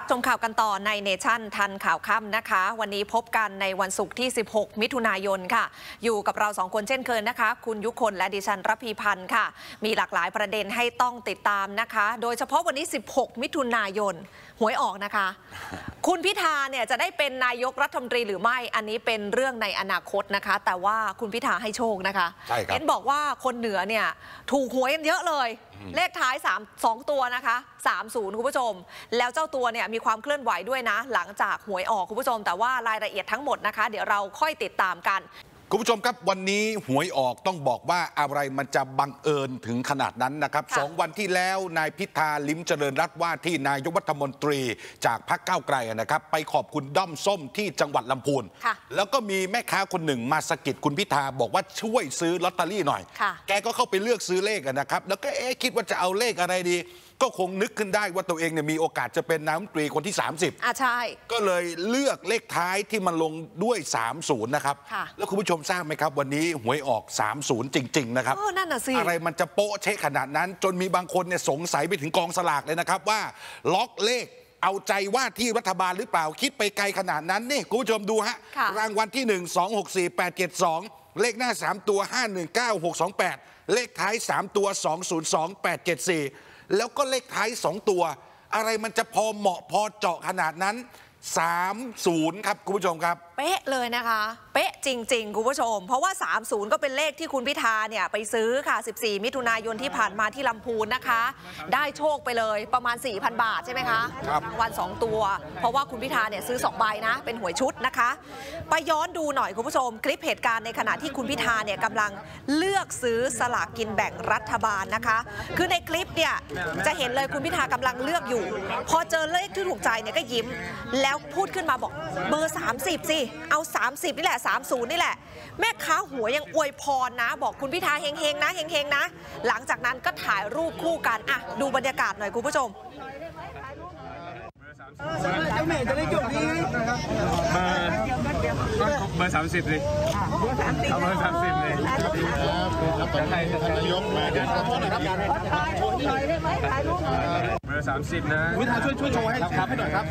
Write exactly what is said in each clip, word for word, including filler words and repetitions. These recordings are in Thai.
ชมข่าวกันต่อในเนชั่นทันข่าวค่ำนะคะวันนี้พบกันในวันศุกร์ที่สิบหกมิถุนายนค่ะอยู่กับเราสองคนเช่นเคยนะคะคุณยุคนและดิฉันรพีพันธ์ค่ะมีหลากหลายประเด็นให้ต้องติดตามนะคะโดยเฉพาะวันนี้สิบหกมิถุนายนหวยออกนะคะคุณพิธาเนี่ยจะได้เป็นนายกรัฐมนตรีหรือไม่อันนี้เป็นเรื่องในอนาคตนะคะแต่ว่าคุณพิธาให้โชคนะคะเห็นบอกว่าคนเหนือเนี่ยถูกหวยกันเยอะเลยเลขท้ายสาม สองตัวนะคะสามสิบคุณผู้ชมแล้วเจ้าตัวเนี่ยมีความเคลื่อนไหวด้วยนะหลังจากหวยออกคุณผู้ชมแต่ว่ารายละเอียดทั้งหมดนะคะเดี๋ยวเราค่อยติดตามกันคุณผู้ชมครับวันนี้หวยออกต้องบอกว่าอะไรมันจะบังเอิญถึงขนาดนั้นนะครับสองวันที่แล้วนายพิธาลิ้มเจริญรัตน์ว่าที่นายกรัฐมนตรีจากพรรคก้าวไกลนะครับไปขอบคุณด้อมส้มที่จังหวัดลำพูนแล้วก็มีแม่ค้าคนหนึ่งมาสะกิดคุณพิธาบอกว่าช่วยซื้อลอตเตอรี่หน่อยแกก็เข้าไปเลือกซื้อเลขนะครับแล้วก็เอ๊ะคิดว่าจะเอาเลขอะไรดีก็คงนึกขึ้นได้ว่าตัวเองเนี่ยมีโอกาสจะเป็นนายกรัฐมนตรีคนที่สามสิบอ่ะใช่ก็เลยเลือกเลขท้ายที่มันลงด้วยสามสิบนะครับแล้วคุณผู้ชมทราบไหมครับวันนี้หวยออกสามสิบจริงๆนะครับอ๋อนั่นน่ะสิอะไรมันจะโป๊ะเชะขนาดนั้นจนมีบางคนเนี่ยสงสัยไปถึงกองสลากเลยนะครับว่าล็อกเลขเอาใจว่าที่รัฐบาลหรือเปล่าคิดไปไกลขนาดนั้นนี่คุณผู้ชมดูฮะรางวัลที่หนึ่ง สอง หก สี่ แปด เจ็ด สองเลขหน้าสามตัวห้า หนึ่ง เก้า หก สอง แปดเลขท้ายสามตัวสอง ศูนย์ สอง แปด เจ็ด สี่แล้วก็เลขท้ายสองตัวอะไรมันจะพอเหมาะพอเจาะขนาดนั้นสามสิบครับคุณผู้ชมครับเป๊ะเลยนะคะเป๊ะจริงๆคุณผู้ชมเพราะว่าสามสิบก็เป็นเลขที่คุณพิธาเนี่ยไปซื้อค่ะสิบสี่มิถุนายนที่ผ่านมาที่ลำพูนนะคะได้โชคไปเลยประมาณ สี่พัน บาทใช่ไหมคะรางวัลสองตัวเพราะว่าคุณพิธาเนี่ยซื้อสองใบนะเป็นหวยชุดนะคะไปย้อนดูหน่อยคุณผู้ชมคลิปเหตุการณ์ในขณะที่คุณพิธาเนี่ยกำลังเลือกซื้อสลากกินแบ่งรัฐบาลนะคะคือในคลิปเนี่ยจะเห็นเลยคุณพิธากำลังเลือกอยู่พอเจอเลขที่ถูกใจเนี่ยก็ยิ้มแล้วพูดขึ้นมาบอกเบอร์สามสิบสิเอาสามสิบนี่แหละสามสิบนี่แหละแม่ค้าหัวยังอวยพรนะบอกคุณพิธาเฮงๆนะเฮงๆนะหลังจากนั้นก็ถ่ายรูปคู่กันอ่ะดูบรรยากาศหน่อยคุณผู้ชมเจ้าแม่จะได้จบนี้เบอร์เบอร์สามสิบเลยเอาเบอร์สามสิบเลยแล้วตอนนี้ท่านนายกมาการขอโทษนะครับเบอร์สามสิบนะวิธาช่วยช่วยโชว์ให้ครับให้หน่อยครับ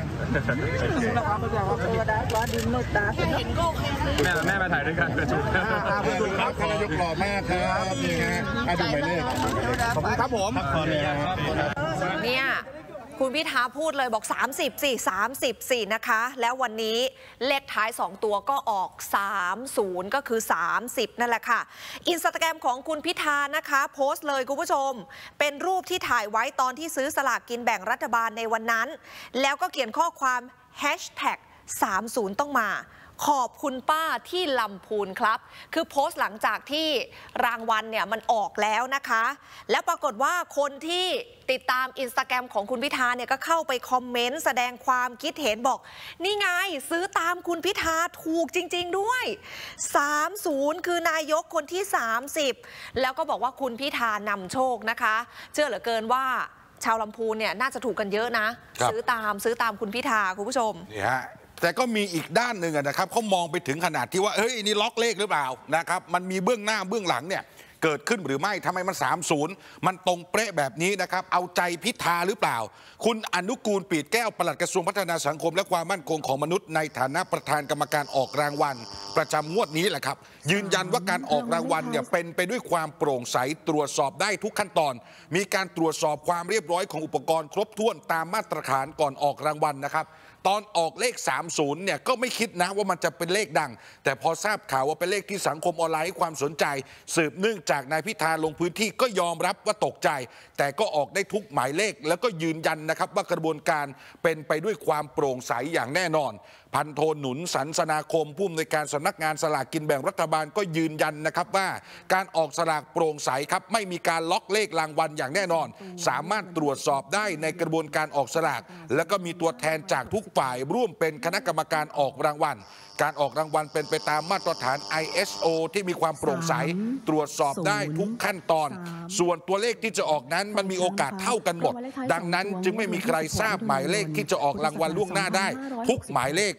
แม่แม่มาถ่ายด้วยกันประชุมครับท่านนายกหล่อมากครับนี่ฮะให้ดูหมายเลขขอบคุณครับผมขออนุญาตเนี่ยคุณพิธาพูดเลยบอกสามสิบสิสามสิบสินะคะแล้ววันนี้เลขท้ายสองตัวก็ออกสามสิบก็คือสามสิบนั่นแหละค่ะอินสตาแกรมของคุณพิธานะคะโพสต์เลยคุณผู้ชมเป็นรูปที่ถ่ายไว้ตอนที่ซื้อสลากกินแบ่งรัฐบาลในวันนั้นแล้วก็เขียนข้อความแฮชแท็กสามสิบต้องมาขอบคุณป้าที่ลำพูนครับคือโพสต์หลังจากที่รางวัลเนี่ยมันออกแล้วนะคะแล้วปรากฏว่าคนที่ติดตามอินสตาแกรมของคุณพิธาเนี่ยก็เข้าไปคอมเมนต์แสดงความคิดเห็นบอกนี่ไงซื้อตามคุณพิธาถูกจริงๆด้วยสามสิบคือนายกคนที่สามสิบแล้วก็บอกว่าคุณพิธานำโชคนะคะเชื่อเหลือเกินว่าชาวลำพูนเนี่ยน่าจะถูกกันเยอะนะซื้อตามซื้อตามคุณพิธาคุณผู้ชมนี่ฮะแต่ก็มีอีกด้านหนึ่งนะครับเขามองไปถึงขนาดที่ว่าเฮ้ยนี่ล็อกเลขหรือเปล่านะครับมันมีเบื้องหน้าเบื้องหลังเนี่ยเกิดขึ้นหรือไม่ทำไมมันสามสิบมันตรงเป๊ะแบบนี้นะครับเอาใจพิธาหรือเปล่าคุณอนุกูลปีดแก้วปลัดกระทรวงพัฒนาสังคมและความมั่นคงของมนุษย์ในฐานะประธานกรรมการออกรางวัลประจำงวดนี้แหละครับยืนยันว่าการออกรางวัลเนี่ยเป็นไปด้วยความโปร่งใสตรวจสอบได้ทุกขั้นตอนมีการตรวจสอบความเรียบร้อยของอุปกรณ์ครบถ้วนตามมาตรฐานก่อนออกรางวัลนะครับตอนออกเลขสามสิบเนี่ยก็ไม่คิดนะว่ามันจะเป็นเลขดังแต่พอทราบข่าวว่าเป็นเลขที่สังคมออนไลน์ให้ความสนใจสืบเนื่องจากนายพิธาลงพื้นที่ก็ยอมรับว่าตกใจแต่ก็ออกได้ทุกหมายเลขแล้วก็ยืนยันนะครับว่ากระบวนการเป็นไปด้วยความโปร่งใสอย่างแน่นอนพันโทหนุนสันสนาคมผู้อำนวยการสำนักงานสลากกินแบ่งรัฐบาลก็ยืนยันนะครับว่าการออกสลากโปร่งใสครับไม่มีการล็อกเลขรางวัลอย่างแน่นอนสามารถตรวจสอบได้ในกระบวนการออกสลากแล้วก็มีตัวแทนจากทุกฝ่ายร่วมเป็นคณะกรรมการออกรางวัลการออกรางวัลเป็นไปตามมาตรฐาน ไอ เอส โอ ที่มีความโปร่งใสตรวจสอบได้ทุกขั้นตอนส่วนตัวเลขที่จะออกนั้นมันมีโอกาสเท่ากันหมดดังนั้นจึงไม่มีใครทราบหมายเลขที่จะออกรางวัลล่วงหน้าได้ทุกหมายเลข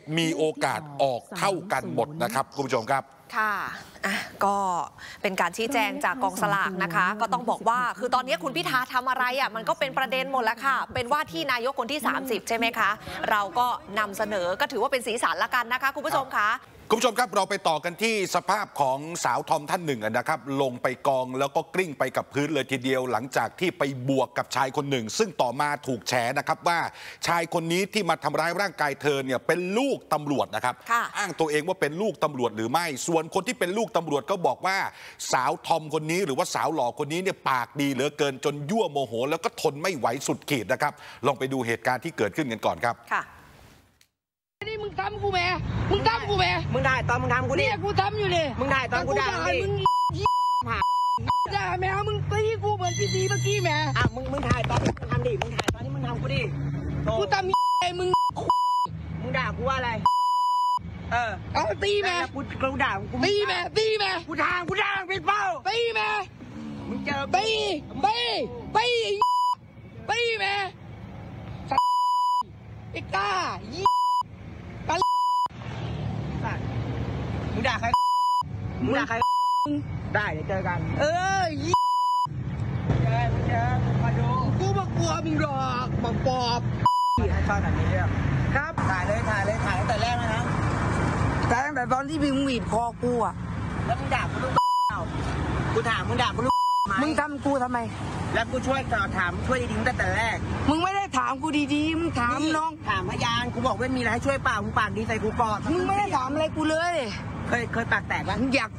มีโอกาสออกเท่ากันหมดนะครับคุณผู้ชมครับค่ะอ่ะก็เป็นการชี้แจงจากกองสลากนะคะก็ต้องบอกว่าคือตอนนี้คุณพิธาทำอะไรอ่ะมันก็เป็นประเด็นหมดแล้วค่ะเป็นว่าที่นายกคนที่สามสิบใช่ไหมคะเราก็นำเสนอก็ถือว่าเป็นสีสันละกันนะคะคุณผู้ชมคะคุณผู้ชมครับเราไปต่อกันที่สภาพของสาวทอมท่านหนึ่งนะครับลงไปกองแล้วก็กลิ้งไปกับพื้นเลยทีเดียวหลังจากที่ไปบวกกับชายคนหนึ่งซึ่งต่อมาถูกแฉนะครับว่าชายคนนี้ที่มาทำร้ายร่างกายเธอเนี่ยเป็นลูกตำรวจนะครับอ้างตัวเองว่าเป็นลูกตำรวจหรือไม่ส่วนคนที่เป็นลูกตำรวจก็บอกว่าสาวทอมคนนี้หรือว่าสาวหล่อคนนี้เนี่ยปากดีเหลือเกินจนยั่วโมโหแล้วก็ทนไม่ไหวสุดขีดนะครับลองไปดูเหตุการณ์ที่เกิดขึ้นกันก่อนครับนี่มึงทำกูแม่มึงทำกูแม่มึงได้ตอนมึงทำกูดิเนี่ยกูทำอยู่ดิมึงได้ตอนกูด่ามึงผ่าด่าแม่มึงตีกูเหมือนพี่ดีเมื่อกี้แม่อ่ะมึงมึงถ่ายตอนมึงทำดิมึงถ่ายตอนที่มึงทำกูดิกูทำไอ้มึงมึงด่ากูว่าอะไรเออเอาตีแม่กูกูด่ากูตีแม่ตีแม่กูทางกูด่าเป็นเป้าตีแม่มึงเจอตีตีตีตีแม่ไอ้ก้ามึงด่าใครมึงด่าใครได้เดี๋ยวเจอกันเออเจอมึงเจอมาดูกูมากลัวมึงหรอกบังปอบให้ฟังแบบนี้เรื่องครับถ่ายเลยถ่ายเลยถ่ายตั้งแต่แรกเลยนะถ่ายตั้งแต่ตอนที่มึงหวีดคอกูอ่ะแล้วมึงด่ากูลูกเปล่ากูถามมึงด่ากูลูกไหมมึงทำกูทำไมแล้วกูช่วยต่อถามช่วยดีๆตั้งแต่แรกมึงไม่ได้ถามกูดีๆมึงถามน้องถามพยานกูบอกว่ามีอะไรให้ช่วยเปล่ามึงปากดีใส่กูก่อนมึงไม่ได้ถามอะไรกูเลยเคยเคยปากแตกบ้างอยาก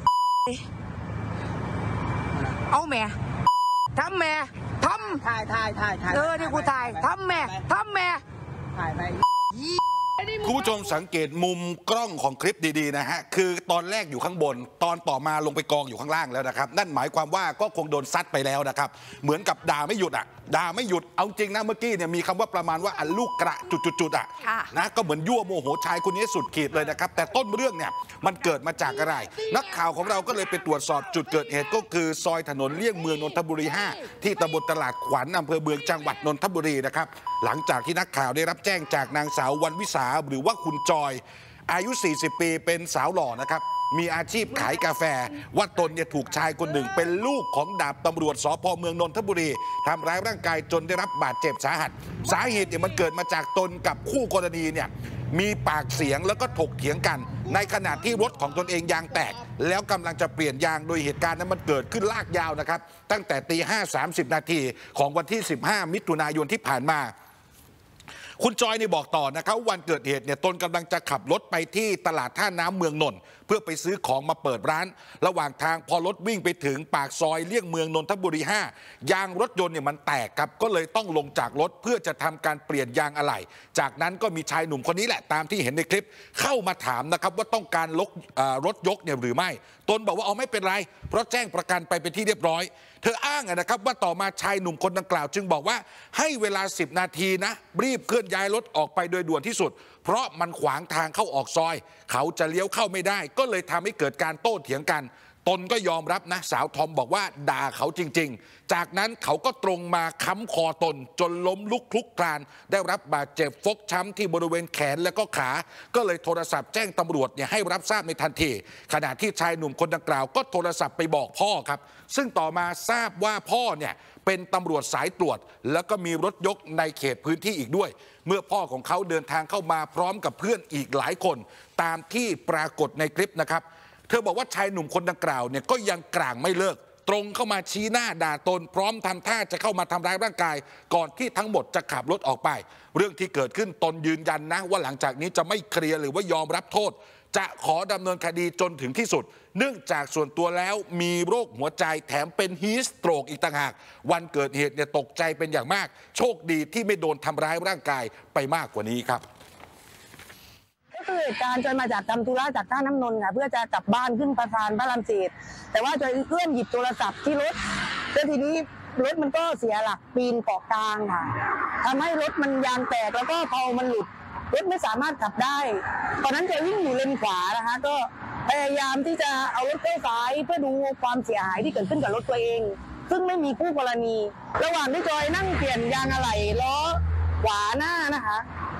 เอาแม่ทำแม่ทำถ่ายถ่ายถ่ายถ่ายเออนี่กูถ่ายทำแม่ทำแม่ถ่ายไปคุณผู้ชมสังเกตมุมกล้องของคลิปดีๆนะฮะคือตอนแรกอยู่ข้างบนตอนต่อมาลงไปกองอยู่ข้างล่างแล้วนะครับนั่นหมายความว่าก็คงโดนซัดไปแล้วนะครับเหมือนกับด่าไม่หยุดอ่ะด่าไม่หยุดเอาจริงนะเมื่อกี้เนี่ยมีคำว่าประมาณว่าอันลูกกระจุดๆอ่ะนะก็เหมือนยั่วโมโหชายคนนี้สุดขีดเลยนะครับแต่ต้นเรื่องเนี่ยมันเกิดมาจากอะไรนักข่าวของเราก็เลยไปตรวจสอบจุดเกิดเหตุก็คือซอยถนนเลี่ยงเมืองนนทบุรีห้าที่ตำบลตลาดขวัญอำเภอเมืองจังหวัดนนทบุรีนะครับหลังจากที่นักข่าวได้รับแจ้งจากนางสาววันวิสาหรือว่าคุณจอยอายุสี่สิบปีเป็นสาวหล่อนะครับมีอาชีพขายกาแฟว่าตนเนี่ยถูกชายคนหนึ่งเป็นลูกของดาบตำรวจสภ.เมืองนนทบุรีทำร้ายร่างกายจนได้รับบาดเจ็บสาหัสสาเหตุเนี่ยมันเกิดมาจากตนกับคู่กรณีเนี่ยมีปากเสียงแล้วก็ถกเถียงกันในขณะที่รถของตนเองยางแตกแล้วกำลังจะเปลี่ยนยางโดยเหตุการณ์นั้นมันเกิดขึ้นลากยาวนะครับตั้งแต่ตีห้าสามสิบนาทีของวันที่สิบห้ามิถุนายนที่ผ่านมาคุณจอยนี่บอกต่อนะครับวันเกิดเหตุเนี่ยตนกำลังจะขับรถไปที่ตลาดท่าน้ำเมืองนนท์เพื่อไปซื้อของมาเปิดร้านระหว่างทางพอรถวิ่งไปถึงปากซอยเลี่ยงเมืองนนทบุรีห้ายางรถยนต์เนี่ยมันแตกครับก็เลยต้องลงจากรถเพื่อจะทำการเปลี่ยนยางอะไหล่จากนั้นก็มีชายหนุ่มคนนี้แหละตามที่เห็นในคลิปเข้ามาถามนะครับว่าต้องการลกรถยกเนี่ยหรือไม่ตนบอกว่าเอาไม่เป็นไรเพราะแจ้งประกันไปเป็นที่เรียบร้อยเธออ้างนะครับว่าต่อมาชายหนุ่มคนดังกล่าวจึงบอกว่าให้เวลาสิบนาทีนะรีบเคลื่อนย้ายรถออกไปโดยด่วนที่สุดเพราะมันขวางทางเข้าออกซอยเขาจะเลี้ยวเข้าไม่ได้ก็เลยทำให้เกิดการโต้เถียงกันตนก็ยอมรับนะสาวทอมบอกว่าด่าเขาจริงๆจากนั้นเขาก็ตรงมาค้ำคอตนจนล้มลุกคลุกคลานได้รับบาดเจ็บฟกช้ำที่บริเวณแขนและก็ขาก็เลยโทรศัพท์แจ้งตำรวจเนี่ยให้รับทราบในทันทีขณะที่ชายหนุ่มคนดังกล่าวก็โทรศัพท์ไปบอกพ่อครับซึ่งต่อมาทราบว่าพ่อเนี่ยเป็นตำรวจสายตรวจแล้วก็มีรถยกในเขตพื้นที่อีกด้วยเมื่อพ่อของเขาเดินทางเข้ามาพร้อมกับเพื่อนอีกหลายคนตามที่ปรากฏในคลิปนะครับเธอบอกว่าชายหนุ่มคนดังกล่าวเนี่ยก็ยังกลางไม่เลิกตรงเข้ามาชี้หน้าด่าตนพร้อมทำท่าจะเข้ามาทำร้ายร่างกายก่อนที่ทั้งหมดจะขับรถออกไปเรื่องที่เกิดขึ้นตนยืนยันนะว่าหลังจากนี้จะไม่เคลียร์หรือว่ายอมรับโทษจะขอดำเนินคดีจนถึงที่สุดเนื่องจากส่วนตัวแล้วมีโรคหัวใจแถมเป็นฮีสโตรกอีกต่างหากวันเกิดเหตุเนี่ยตกใจเป็นอย่างมากโชคดีที่ไม่โดนทำร้ายร่างกายไปมากกว่านี้ครับก็คือเหตุการณ์จอยมาจากทำธุระจากท่าน้ำนนท์ค่ะเพื่อจะกลับบ้านขึ้นสะพานพระรามสี่แต่ว่าจอยเอื้อมหยิบโทรศัพท์ที่รถแล้วทีนี้รถมันก็เสียหลักปีนเกาะกลางค่ะทำให้รถมันยางแตกแล้วก็เพลามันหลุดรถไม่สามารถขับได้ตอนนั้นจอยวิ่งอยู่เลนขวานะคะก็พยายามที่จะเอารถเข้าซ้ายเพื่อดูความเสียหายที่เกิดขึ้นกับรถตัวเองซึ่งไม่มีคู่กรณีระหว่างที่จอยนั่งเปลี่ยนยางอะไหล่ล้อขวาหน้านะคะ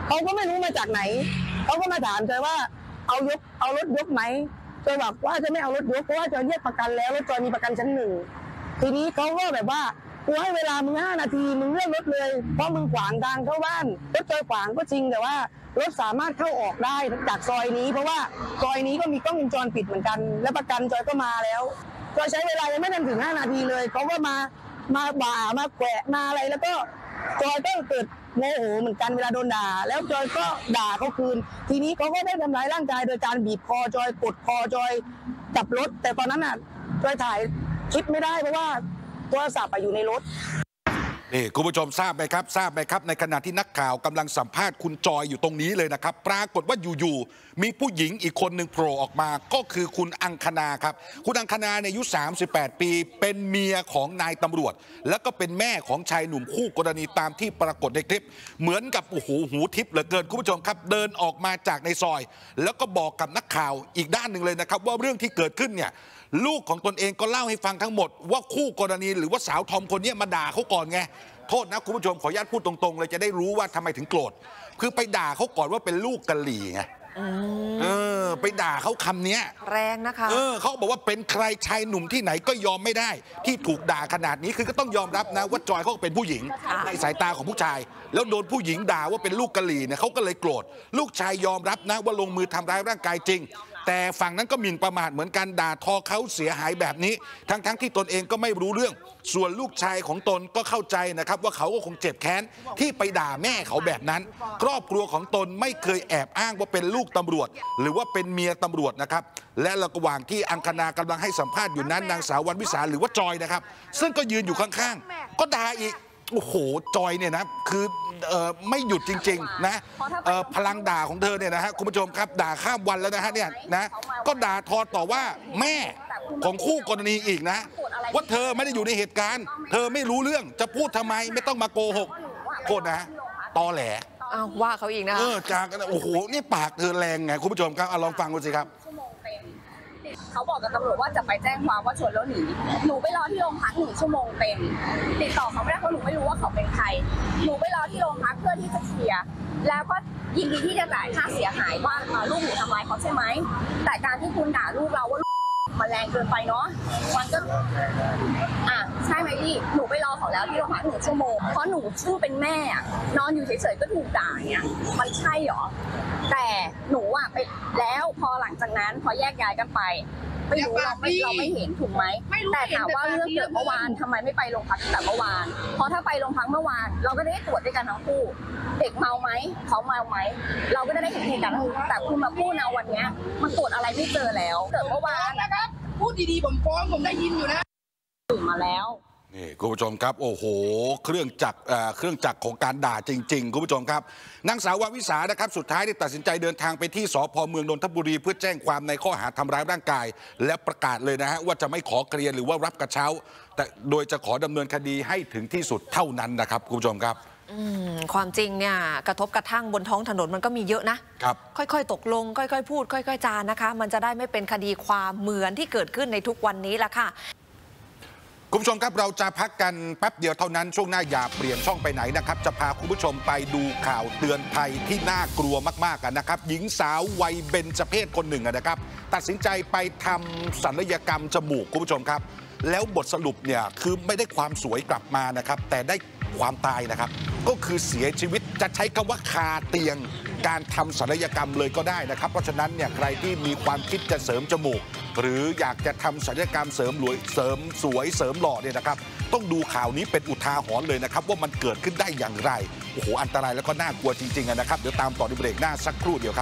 เขาก็ไม่รู้มาจากไหนเขาก็มาถามจอยว่าเอายกเอารถยกไหมจอยบอกว่าจะไม่เอารถยกเพราะว่าจอยเรียกประกันแล้วรถจอยมีประกันชั้นหนึ่งทีนี้เขาก็แบบว่ากูให้เวลามึงห้านาทีมึงเลื่อนรถเลยเพราะมึงขวางทางเข้าบ้านรถจอยขวางก็จริงแต่ว่ารถสามารถเข้าออกได้จากซอยนี้เพราะว่าซอยนี้ก็มีกล้องวงจรปิดเหมือนกันและประกันจอยก็มาแล้วจอยใช้เวลายังไม่ทันถึงห้านาทีเลยเขาก็มามาบ่ามาแกะมาอะไรแล้วก็จอยก็เกิดโมโหเหมือนกันเวลาโดนด่าแล้วจอยก็ด่าเขาคืนทีนี้เขาก็ได้ทำร้ายร่างกายโดยการบีบคอจอยกดคอจอยจับรถแต่ตอนนั้นอ่ะจอยถ่ายคลิปไม่ได้เพราะว่าโทรศัพท์อยู่ในรถนี่คุณผู้ชมทราบไหมครับทราบไหมครับในขณะที่นักข่าวกำลังสัมภาษณ์คุณจอยอยู่ตรงนี้เลยนะครับปรากฏว่าอยู่ๆมีผู้หญิงอีกคนหนึ่งโผล่ออกมาก็คือคุณอังคณาครับคุณอังคณาในอายุสามสิบแปดปีเป็นเมียของนายตำรวจแล้วก็เป็นแม่ของชายหนุ่มคู่กรณีตามที่ปรากฏในคลิปเหมือนกับโอ้โหหูทิพย์เหลือเกินคุณผู้ชมครับเดินออกมาจากในซอยแล้วก็บอกกับนักข่าวอีกด้านหนึ่งเลยนะครับว่าเรื่องที่เกิดขึ้นเนี่ยลูกของตนเองก็เล่าให้ฟังทั้งหมดว่าคู่กรณีหรือว่าสาวทอมคนนี้มาด่าเขาก่อนไงโทษนะคุณผู้ชมขออนุญาตพูดตรงๆเลยจะได้รู้ว่าทำไมถึงโกรธคือไปด่าเขาก่อนว่าเป็นลูกกะหรี่ไงเออไปด่าเขาคำนี้แรงนะคะเออเขาบอกว่าเป็นใครชายหนุ่มที่ไหนก็ยอมไม่ได้ที่ถูกด่าขนาดนี้คือก็ต้องยอมรับนะว่าจอยเขาเป็นผู้หญิงในสายตาของผู้ชายแล้วโดนผู้หญิงด่าว่าเป็นลูกกะหรี่เนี่ยเขาก็เลยโกรธลูกชายยอมรับนะว่าลงมือทำร้ายร่างกายจริงแต่ฝั่งนั้นก็หมิ่นประมาทเหมือนกันด่าทอเขาเสียหายแบบนี้ทั้งๆ ท, ที่ตนเองก็ไม่รู้เรื่องส่วนลูกชายของตนก็เข้าใจนะครับว่าเขาก็คงเจ็บแค้นที่ไปด่าแม่เขาแบบนั้นครอบครัวของตนไม่เคยแอบอ้างว่าเป็นลูกตำรวจหรือว่าเป็นเมียตำรวจนะครับและระหว่างที่อังคณากำลังให้สัมภาษณ์อยู่นั้นนางสาววรรณวิสาหรือว่าจอยนะครับซึ่งก็ยืนอยู่ข้างๆก็ด่าอีกโอ้โหจอยเนี่ยนะคือเอ่อไม่หยุดจริงๆนะเอ่อพลังด่าของเธอเนี่ยนะฮะคุณผู้ชมครับด่าข้ามวันแล้วนะฮะเนี่ยนะก็ด่าทอต่อว่าแม่ของคู่กรณีอีกนะว่าเธอไม่ได้อยู่ในเหตุการณ์เธอไม่รู้เรื่องจะพูดทำไมไม่ต้องมาโกหกโทษนะตอแหลอ้าวว่าเขาอีกนะเออจากโอ้โหนี่ปากเธอแรงไงคุณผู้ชมครับเอาลองฟังดูสิครับเขาบอกกับตำรวจว่าจะไปแจ้งความว่าชนแล้วหนีหนูไปรอที่โรงพักหนึ่งชั่วโมงเต็มติดต่อเขาไม่ได้เพราะหนูไม่รู้ว่าเขาเป็นใครหนูไปรอที่โรงพักเพื่อที่จะเคลียร์แล้วก็ยินดีที่จะจ่ายค่าเสียหายว่าลูกหนูทำร้ายเขาใช่ไหมแต่การที่คุณด่าลูกเราว่ามันแรงเกินไปเนาะมันก็อ่ะใช่ไหมพี่หนูไปรอเขาแล้วที่โรงพักหนึ่งชั่วโมงเพราะหนูซึ่งเป็นแม่นอนอยู่เฉยๆก็ถูกด่าเนี่ยมันใช่หรอแต่หนูอ่ะไปแล้วพอหลังจากนั้นพอแยกย้ายกันไปไม่รู้เราไม่เราไม่เห็นถูกไหมแต่ถามว่าเรื่องเกิดเมื่อวานทำไมไม่ไปโรงพักแต่เมื่อวานเพราะถ้าไปโรงพักเมื่อวานเราก็ได้ตรวจด้วยกันทั้งคู่เด็กเมาไหมเขาเมาไหมเราก็ได้เห็นเหตุการณ์แต่คุณมาพูดนะวันนี้มันตรวจอะไรไม่เจอแล้วเกิดเมื่อวานนะครับพูดดีๆผมฟ้องผมได้ยินอยู่นะตื่นมาแล้วนี่คุณผู้ชมครับโอ้โหเครื่องจักรเครื่องจักรของการด่าจริงๆคุณผู้ชมครับนางสาววรรณวิสานะครับสุดท้ายได้ตัดสินใจเดินทางไปที่สภ.เมืองนนทบุรีเพื่อแจ้งความในข้อหาทำร้ายร่างกายและประกาศเลยนะฮะว่าจะไม่ขอเคลียร์หรือว่ารับกระเช้าแต่โดยจะขอดำเนินคดีให้ถึงที่สุดเท่านั้นนะครับคุณผู้ชมครับความจริงเนี่ยกระทบกระทั่งบนท้องถนนมันก็มีเยอะนะครับค่อยๆตกลงค่อยๆพูดค่อยๆจานะคะมันจะได้ไม่เป็นคดีความเหมือนที่เกิดขึ้นในทุกวันนี้ละค่ะคุณผู้ชมครับเราจะพักกันแป๊บเดียวเท่านั้นช่วงหน้าอย่าเปลี่ยนช่องไปไหนนะครับจะพาคุณผู้ชมไปดูข่าวเตือนภัยที่น่ากลัวมากๆกันนะครับหญิงสาววัยเบญจเพศคนหนึ่งนะครับตัดสินใจไปทำศัลยกรรมจมูกคุณผู้ชมครับแล้วบทสรุปเนี่ยคือไม่ได้ความสวยกลับมานะครับแต่ได้ความตายนะครับก็คือเสียชีวิตจะใช้คำว่าคาเตียงการทำศัลยกรรมเลยก็ได้นะครับเพราะฉะนั้นเนี่ยใครที่มีความคิดจะเสริมจมูกหรืออยากจะทำศัลยกรรมเสริมหลวยเสริมสวยเสริมหล่อเนี่ยนะครับต้องดูข่าวนี้เป็นอุทาหรณ์เลยนะครับว่ามันเกิดขึ้นได้อย่างไรโอ้โหอันตรายแล้วก็น่ากลัวจริงๆนะครับเดี๋ยวตามต่อในเบรกหน้าสักครู่เดียวครับ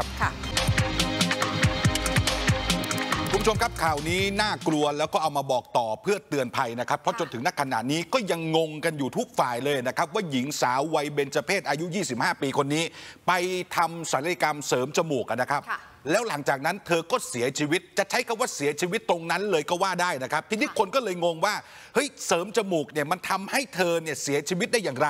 คุณผู้ชมครับข่าวนี้น่ากลัวแล้วก็เอามาบอกต่อเพื่อเตือนภัยนะครับเพราะจนถึงณขณะนี้ก็ยังงงกันอยู่ทุกฝ่ายเลยนะครับว่าหญิงสาววัยเบญจเพศอายุยี่สิบห้าปีคนนี้ไปทำศัลยกรรมเสริมจมูกนะครับแล้วหลังจากนั้นเธอก็เสียชีวิตจะใช้คำว่าเสียชีวิตตรงนั้นเลยก็ว่าได้นะครับทีนี้คนก็เลยงงว่าเฮ้ยเสริมจมูกเนี่ยมันทำให้เธอเนี่ยเสียชีวิตได้อย่างไร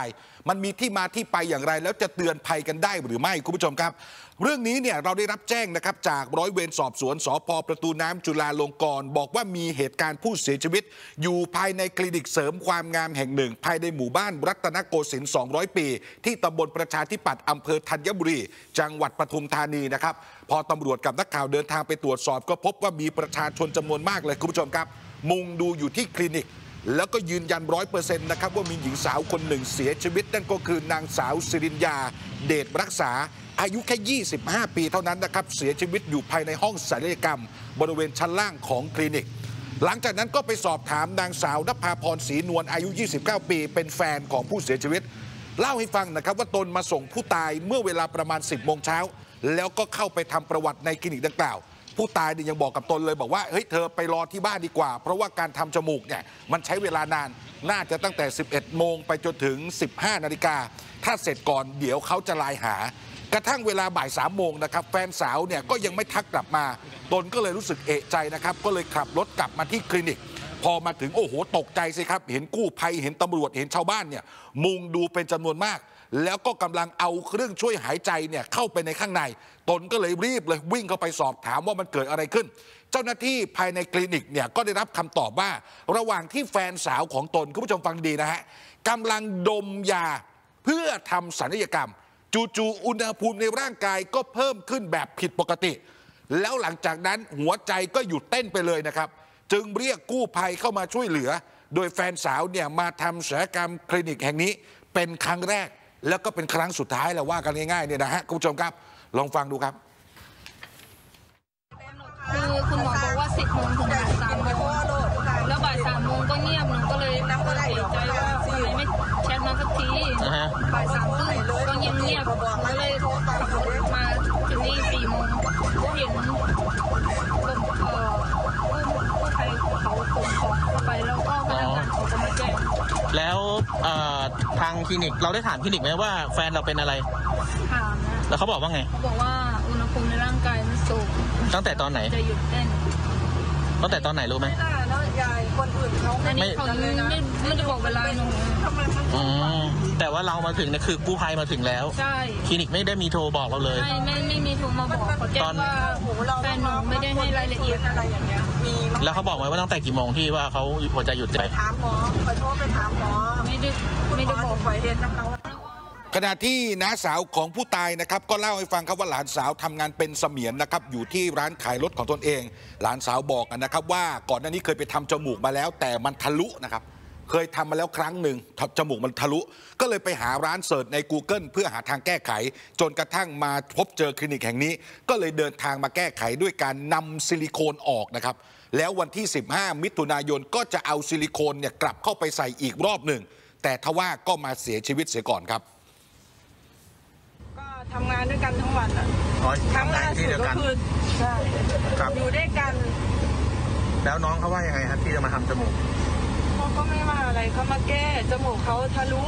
มันมีที่มาที่ไปอย่างไรแล้วจะเตือนภัยกันได้หรือไม่คุณผู้ชมครับเรื่องนี้เนี่ยเราได้รับแจ้งนะครับจากร้อยเวรสอบสวนสภ.ประตูน้ำจุฬาลงกรณ์บอกว่ามีเหตุการณ์ผู้เสียชีวิตอยู่ภายในคลินิกเสริมความงามแห่งหนึ่งภายในหมู่บ้านรัตนโกสินทร์สองร้อยปีที่ตำบลประชาธิปัตย์อำเภอธัญบุรีจังหวัดปทุมธานีนะครับพอตำรวจกับนักข่าวเดินทางไปตรวจสอบก็พบว่ามีประชาชนจำนวนมากเลยคุณผู้ชมครับมุงดูอยู่ที่คลินิกแล้วก็ยืนยันร้อยเปอร์เซ็นต์นะครับว่ามีหญิงสาวคนหนึ่งเสียชีวิตนั่นก็คือนางสาวสิรินยาเดชรักษาอายุแค่ยี่สิบห้าปีเท่านั้นนะครับเสียชีวิตอยู่ภายในห้องศัลยกรรมบริเวณชั้นล่างของคลินิกหลังจากนั้นก็ไปสอบถามนางสาวนภาพรศรีนวลอายุยี่สิบเก้าปีเป็นแฟนของผู้เสียชีวิตเล่าให้ฟังนะครับว่าตนมาส่งผู้ตายเมื่อเวลาประมาณสิบโมงเช้าแล้วก็เข้าไปทำประวัติในคลินิกดังกล่าวผู้ตายเนี่ยยังบอกกับตนเลยบอกว่าเฮ้ยเธอไปรอที่บ้านดีกว่าเพราะว่าการทำจมูกเนี่ยมันใช้เวลานานน่าจะตั้งแต่สิบเอ็ดโมงไปจนถึงสิบห้านาฬิกาถ้าเสร็จก่อนเดี๋ยวเขาจะไลน์หากระทั่งเวลาบ่ายสามโมงนะครับแฟนสาวเนี่ยก็ยังไม่ทักกลับมาตนก็เลยรู้สึกเอะใจนะครับก็เลยขับรถกลับมาที่คลินิกพอมาถึงโอ้โหตกใจสิครับเห็นกู้ภัยเห็นตำรวจเห็นชาวบ้านเนี่ยมุงดูเป็นจำนวนมากแล้วก็กำลังเอาเครื่องช่วยหายใจเนี่ยเข้าไปในข้างในตนก็เลยรีบเลยวิ่งเข้าไปสอบถามว่ามันเกิดอะไรขึ้นเจ้าหน้าที่ภายในคลินิกเนี่ยก็ได้รับคำตอบว่าระหว่างที่แฟนสาวของตนคุณผู้ชมฟังดีนะฮะกำลังดมยาเพื่อทำศัลยกรรมจู่ๆอุณหภูมิในร่างกายก็เพิ่มขึ้นแบบผิดปกติแล้วหลังจากนั้นหัวใจก็หยุดเต้นไปเลยนะครับจึงเรียกกู้ภัยเข้ามาช่วยเหลือโดยแฟนสาวเนี่ยมาทำศัลยกรรมคลินิกแห่งนี้เป็นครั้งแรกแล้วก็เป็นครั้งสุดท้ายแล้วว่ากันง่ายๆเนี่ยนะฮะคุณผู้ชมครับลองฟังดูครับคือคุณหมอบอกว่าสิบโมงถึงบ่ายสามโมงแล้วบ่ายสามโมงก็เงียบหนูก็เลยเสียใจว่าทำไมไม่แชทมาสักทีบ่ายสามครึ่งก็เงียบเงียบก็เลยมาถึงนี่สี่โมงก็เห็นรถเอ่อผู้ภัยเขาส่งของเข้าไปแล้วก็พนักงานเขาก็มาแจ้งแล้วทางคลินิกเราได้ถามคลินิกไหมว่าแฟนเราเป็นอะไรถามนะแล้วเขาบอกว่าไงเขาบอกว่าอุณหภูมิในร่างกายมันสูงตั้งแต่ตอนไหนจะหยุดเต้นตั้งแต่ตอนไหนรู้ไหมไม่ได้แล้วยายคนอื่นเขาไม่เขาไม่ไม่ได้บอกเวลาหนูอืมแต่ว่าเรามาถึงเนี่ยคือกู้ภัยมาถึงแล้วใช่คลินิกไม่ได้มีโทรบอกเราเลยไม่ไม่ไม่มีโทรมาบอกเขาแจ้งว่าแฟนหนูไม่ได้ให้รายละเอียดอะไรอย่างเงี้ยมีแล้วเขาบอกไหมว่าตั้งแต่กี่โมงที่ว่าเขาหัวใจหยุดไปถามหมอขอโทษไปถามหมอไม่ได้ไม่ได้บอกไว้เรียนนะคะขณะที่น้าสาวของผู้ตายนะครับก็เล่าให้ฟังครับว่าหลานสาวทำงานเป็นเสมียนนะครับอยู่ที่ร้านขายรถของตนเองหลานสาวบอกนะครับว่าก่อนหน้านี้เคยไปทำจมูกมาแล้วแต่มันทะลุนะครับเคยทำมาแล้วครั้งหนึ่งจมูกมันทะลุก็เลยไปหาร้านเสิร์ชใน Google เพื่อหาทางแก้ไขจนกระทั่งมาพบเจอคลินิกแห่งนี้ก็เลยเดินทางมาแก้ไขด้วยการนำซิลิโคนออกนะครับแล้ววันที่สิบห้ามิถุนายนก็จะเอาซิลิโคนเนี่ยกลับเข้าไปใส่อีกรอบหนึ่งแต่ทว่าก็มาเสียชีวิตเสียก่อนครับทำงานด้วยกันทั้งวันอ่ะครั้งล่าสุดก็คือใช่อยู่ด้วยกันแล้วน้องเขาว่ายังไงครับที่จะมาทำจมูกเขาก็ไม่ว่าอะไรเขามาแก้จมูกเขาทะลุ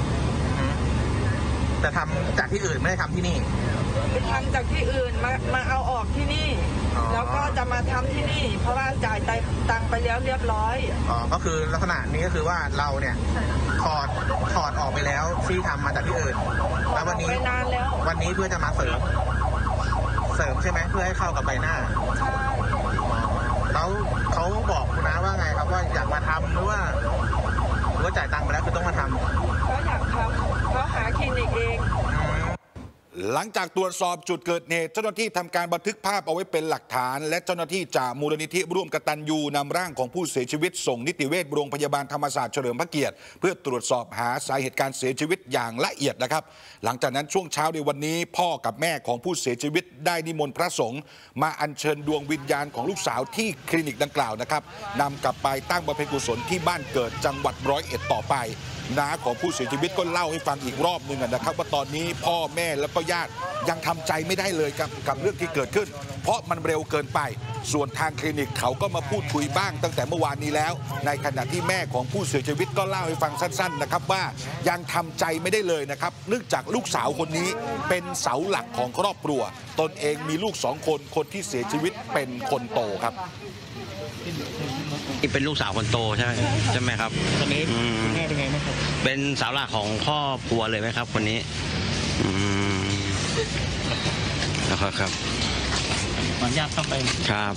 แต่ทำจากที่อื่นไม่ได้ทำที่นี่ไปทำจากที่อื่นมามาเอาออกที่นี่แล้วก็จะมาทำที่นี่เพราะว่าจ่ายตังค์ไปแล้วเรียบร้อยอ๋อก็คือลักษณะนี้ก็คือว่าเราเนี่ยถอดถอดออกไปแล้วที่ทำมาจากที่อื่นแล้ววันนี้นานแล้ววันนี้เพื่อจะมาเสริมเสริมใช่ไหมเพื่อให้เข้ากับใบหน้าใช่แล้วเขาบอกคุณน้าว่าไงครับว่าอยากมาทำหรือว่าหรือว่าจ่ายตังค์ไปแล้วคือต้องมาทำเขาอยากทำเขาหาคลินิกเองหลังจากตรวจสอบจุดเกิดเหตุเจ้าหน้าที่ทำการบันทึกภาพเอาไว้เป็นหลักฐานและเจ้าหน้าที่จากมูลนิธิร่วมกตัญญูนำร่างของผู้เสียชีวิตส่งนิติเวชโรงพยาบาลธรรมศาสตร์เฉลิมพระเกียรติเพื่อตรวจสอบหาสาเหตุการเสียชีวิตอย่างละเอียดนะครับหลังจากนั้นช่วงเช้าในวันนี้พ่อกับแม่ของผู้เสียชีวิตได้นิมนต์พระสงฆ์มาอัญเชิญดวงวิญญาณของลูกสาวที่คลินิกดังกล่าวนะครับนำกลับไปตั้งบำเพ็ญกุศลที่บ้านเกิดจังหวัดร้อยเอ็ดต่อไปน้าของผู้เสียชีวิตก็เล่าให้ฟังอีกรอบหนึ่งนะครับว่าตอนนี้พ่อแม่แล้วก็ญาติยังทำใจไม่ได้เลยกับกับเรื่องที่เกิดขึ้นเพราะมันเร็วเกินไปส่วนทางคลินิกเขาก็มาพูดคุยบ้างตั้งแต่เมื่อวานนี้แล้วในขณะที่แม่ของผู้เสียชีวิตก็เล่าให้ฟังสั้นๆนะครับว่ายังทำใจไม่ได้เลยนะครับเนื่องจากลูกสาวคนนี้เป็นเสาหลักของครอบครัวตนเองมีลูกสองคนคนที่เสียชีวิตเป็นคนโตครับนี่เป็นลูกสาวคนโตใช่ไหมใช่ไหมครับตอนนี้แม่เป็นไงบ้างครับเป็นเสาหลักของครอบครัวเลยไหมครับคนนี้อืมนะครับครับขออนุญาตเข้าไปครับ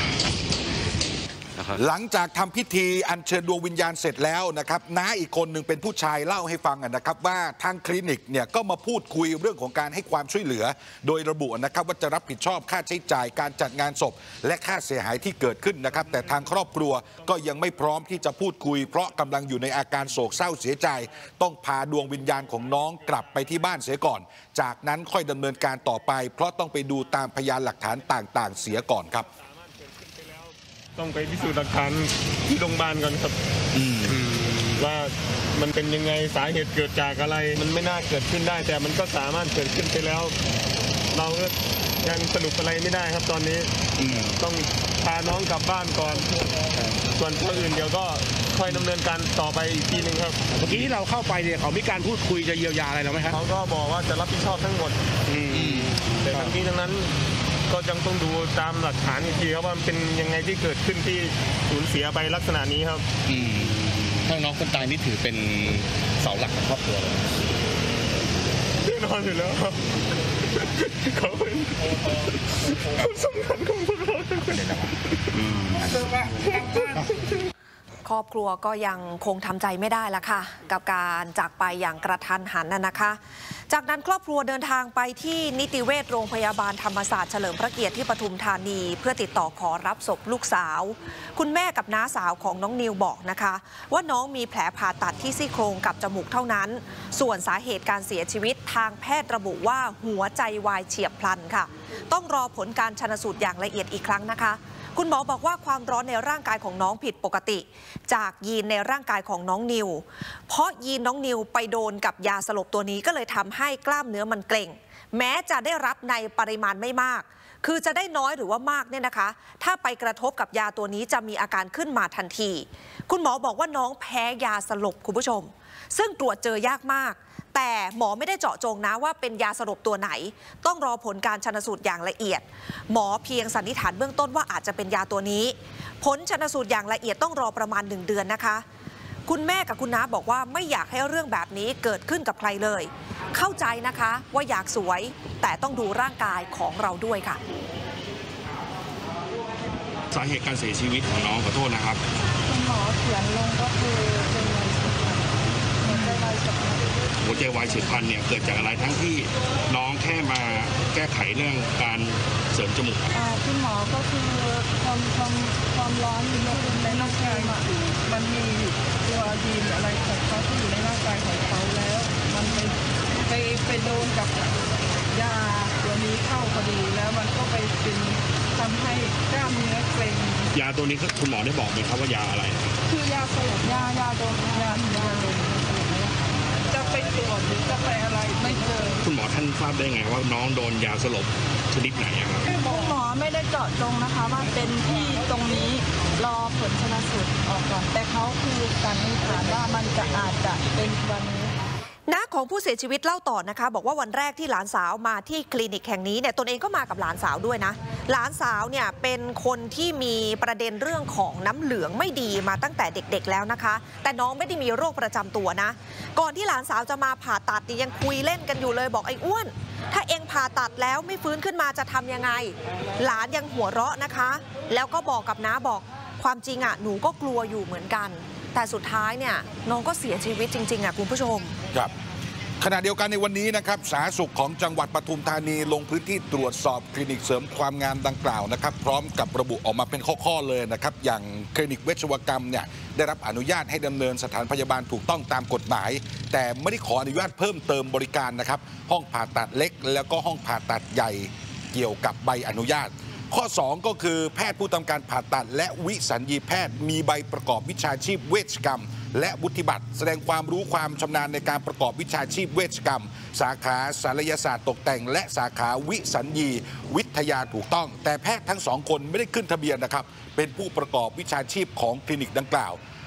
หลังจากทำพิธีอัญเชิญดวงวิญญาณเสร็จแล้วนะครับน้าอีกคนหนึ่งเป็นผู้ชายเล่าให้ฟังนะครับว่าทางคลินิกเนี่ยก็มาพูดคุยเรื่องของการให้ความช่วยเหลือโดยระบุนะครับว่าจะรับผิดชอบค่าใช้จ่ายการจัดงานศพและค่าเสียหายที่เกิดขึ้นนะครับแต่ทางครอบครัวก็ยังไม่พร้อมที่จะพูดคุยเพราะกำลังอยู่ในอาการโศกเศร้าเสียใจต้องพาดวงวิญญาณของน้องกลับไปที่บ้านเสียก่อนจากนั้นค่อยดำเนินการต่อไปเพราะต้องไปดูตามพยานหลักฐานต่างๆเสียก่อนครับต้องไปพิสูจน์หลักฐานที่โรงพยาบาลก่อนครับว่ามันเป็นยังไงสาเหตุเกิดจากอะไรมันไม่น่าเกิดขึ้นได้แต่มันก็สามารถเกิดขึ้นไปแล้วเราก็ยังสรุปอะไรไม่ได้ครับตอนนี้ต้องพาน้องกลับบ้านก่อนส่วนคนอื่นเดี๋ยวก็ค่อยดำเนินการต่อไปอีกทีนึงครับเมื่อกี้ที่เราเข้าไปเนี่ยเขามีการพูดคุยจะเยียวยาอะไรเราไหมครับเขาก็บอกว่าจะรับผิดชอบทั้งหมดแต่ทั้งนี้ทั้งนั้นก็ยังต้องดูตามหลักฐานอีกทีครับว่าเป็นยังไงที่เกิดขึ้นที่สูญเสียไปลักษณะนี้ครับถ้าน้องคนตายนี่ถือเป็นเสาหลักของครอบครัวเลยแน่นอนอยู่แล้วครับเขาเป็นคนสำคัญของพวกเราทุกคนครอบครัวก็ยังคงทำใจไม่ได้ละค่ะกับการจากไปอย่างกระทันหันน่ะนะคะจากนั้นครอบครัวเดินทางไปที่นิติเวชโรงพยาบาลธรรมศาสตร์เฉลิมพระเกียรติที่ปทุมธานีเพื่อติดต่อขอรับศพลูกสาวคุณแม่กับน้าสาวของน้องนิวบอกนะคะว่าน้องมีแผลผ่าตัดที่ซี่โครงกับจมูกเท่านั้นส่วนสาเหตุการเสียชีวิตทางแพทย์ระบุว่าหัวใจวายเฉียบพลันค่ะต้องรอผลการชันสูตรอย่างละเอียดอีกครั้งนะคะคุณหมอบอกว่าความร้อนในร่างกายของน้องผิดปกติจากยีนในร่างกายของน้องนิวเพราะยีนน้องนิวไปโดนกับยาสลบตัวนี้ก็เลยทำให้กล้ามเนื้อมันเกร็งแม้จะได้รับในปริมาณไม่มากคือจะได้น้อยหรือว่ามากเนี่ยนะคะถ้าไปกระทบกับยาตัวนี้จะมีอาการขึ้นมาทันทีคุณหมอบอกว่าน้องแพ้ยาสลบคุณผู้ชมซึ่งตรวจเจอยากมากแต่หมอไม่ได้เจาะจงนะว่าเป็นยาสลบตัวไหนต้องรอผลการชันสูตรอย่างละเอียดหมอเพียงสันนิษฐานเบื้องต้นว่าอาจจะเป็นยาตัวนี้ผลชันสูตรอย่างละเอียดต้องรอประมาณหนึ่งเดือนนะคะคุณแม่กับคุณน้าบอกว่าไม่อยากให้เรื่องแบบนี้เกิดขึ้นกับใครเลยเข้าใจนะคะว่าอยากสวยแต่ต้องดูร่างกายของเราด้วยค่ะสาเหตุการเสียชีวิตของน้องขอโทษนะครับคุณหมอเขียนลงก็คือเป็นหัวใจวายเฉียบพลันเนี่ยเกิดจากอะไรทั้งที่น้องแค่มาแก้ไขเรื่องการเสริมจมูกคุณหมอก็คือความความความร้อนอยู่ในร่างกายมันมีตัวยีนอะไรของเขาที่อยู่ในร่างกายของเขาแล้วมันไปไปไปโดนกับยาตัวนี้เข้าพอดีแล้วมันก็ไปเป็นทำให้กล้ามเนื้อเกร็งยาตัวนี้คุณหมอได้บอกไหมครับว่ายาอะไรคือยาสลบยายาดมยายาดมจะไปตรวจหรือจะไปอะไรไม่เจอคุณหมอท่านทราบได้ไงว่าน้องโดนยาสลบชนิดไหนครับคุณหมอไม่ได้เจาะจงนะคะว่าเป็นที่ตรงนี้รอผลชันสูตรออกก่อนแต่เขาคือสันนิษฐานว่ามันจะอาจจะเป็นวันนี้น้าของผู้เสียชีวิตเล่าต่อนะคะบอกว่าวันแรกที่หลานสาวมาที่คลินิกแห่งนี้เนี่ยตนเองก็มากับหลานสาวด้วยนะหลานสาวเนี่ยเป็นคนที่มีประเด็นเรื่องของน้ำเหลืองไม่ดีมาตั้งแต่เด็กๆแล้วนะคะแต่น้องไม่ได้มีโรคประจำตัวนะก่อนที่หลานสาวจะมาผ่าตัดนี่ยังคุยเล่นกันอยู่เลยบอกไอ้อ้วนถ้าเองผ่าตัดแล้วไม่ฟื้นขึ้นมาจะทำยังไงหลานยังหัวเราะนะคะแล้วก็บอกกับน้าบอกความจริงอ่ะหนูก็กลัวอยู่เหมือนกันแต่สุดท้ายเนี่ยน้องก็เสียชีวิตจริงๆอ่ะคุณผู้ชมครับขณะเดียวกันในวันนี้นะครับสาธารณสุขของจังหวัดปทุมธานีลงพื้นที่ตรวจสอบคลินิกเสริมความงามดังกล่าวนะครับพร้อมกับระบุออกมาเป็นข้อๆเลยนะครับอย่างคลินิกเวชวกรรมเนี่ยได้รับอนุญาตให้ดำเนินสถานพยาบาลถูกต้องตามกฎหมายแต่ไม่ได้ขออนุญาตเพิ่มเติมบริการนะครับห้องผ่าตัดเล็กแล้วก็ห้องผ่าตัดใหญ่เกี่ยวกับใบอนุญาตข้อสองก็คือแพทย์ผู้ทำการผ่าตัดและวิสัญญีแพทย์มีใบประกอบวิชาชีพเวชกรรมและวุฒิบัตรแสดงความรู้ความชำนาญในการประกอบวิชาชีพเวชกรรมสาขาศัลยศาสตร์ตกแต่งและสาขาวิสัญญีวิทยาถูกต้องแต่แพทย์ทั้งสองคนไม่ได้ขึ้นทะเบียนนะครับเป็นผู้ประกอบวิชาชีพของคลินิกดังกล่าว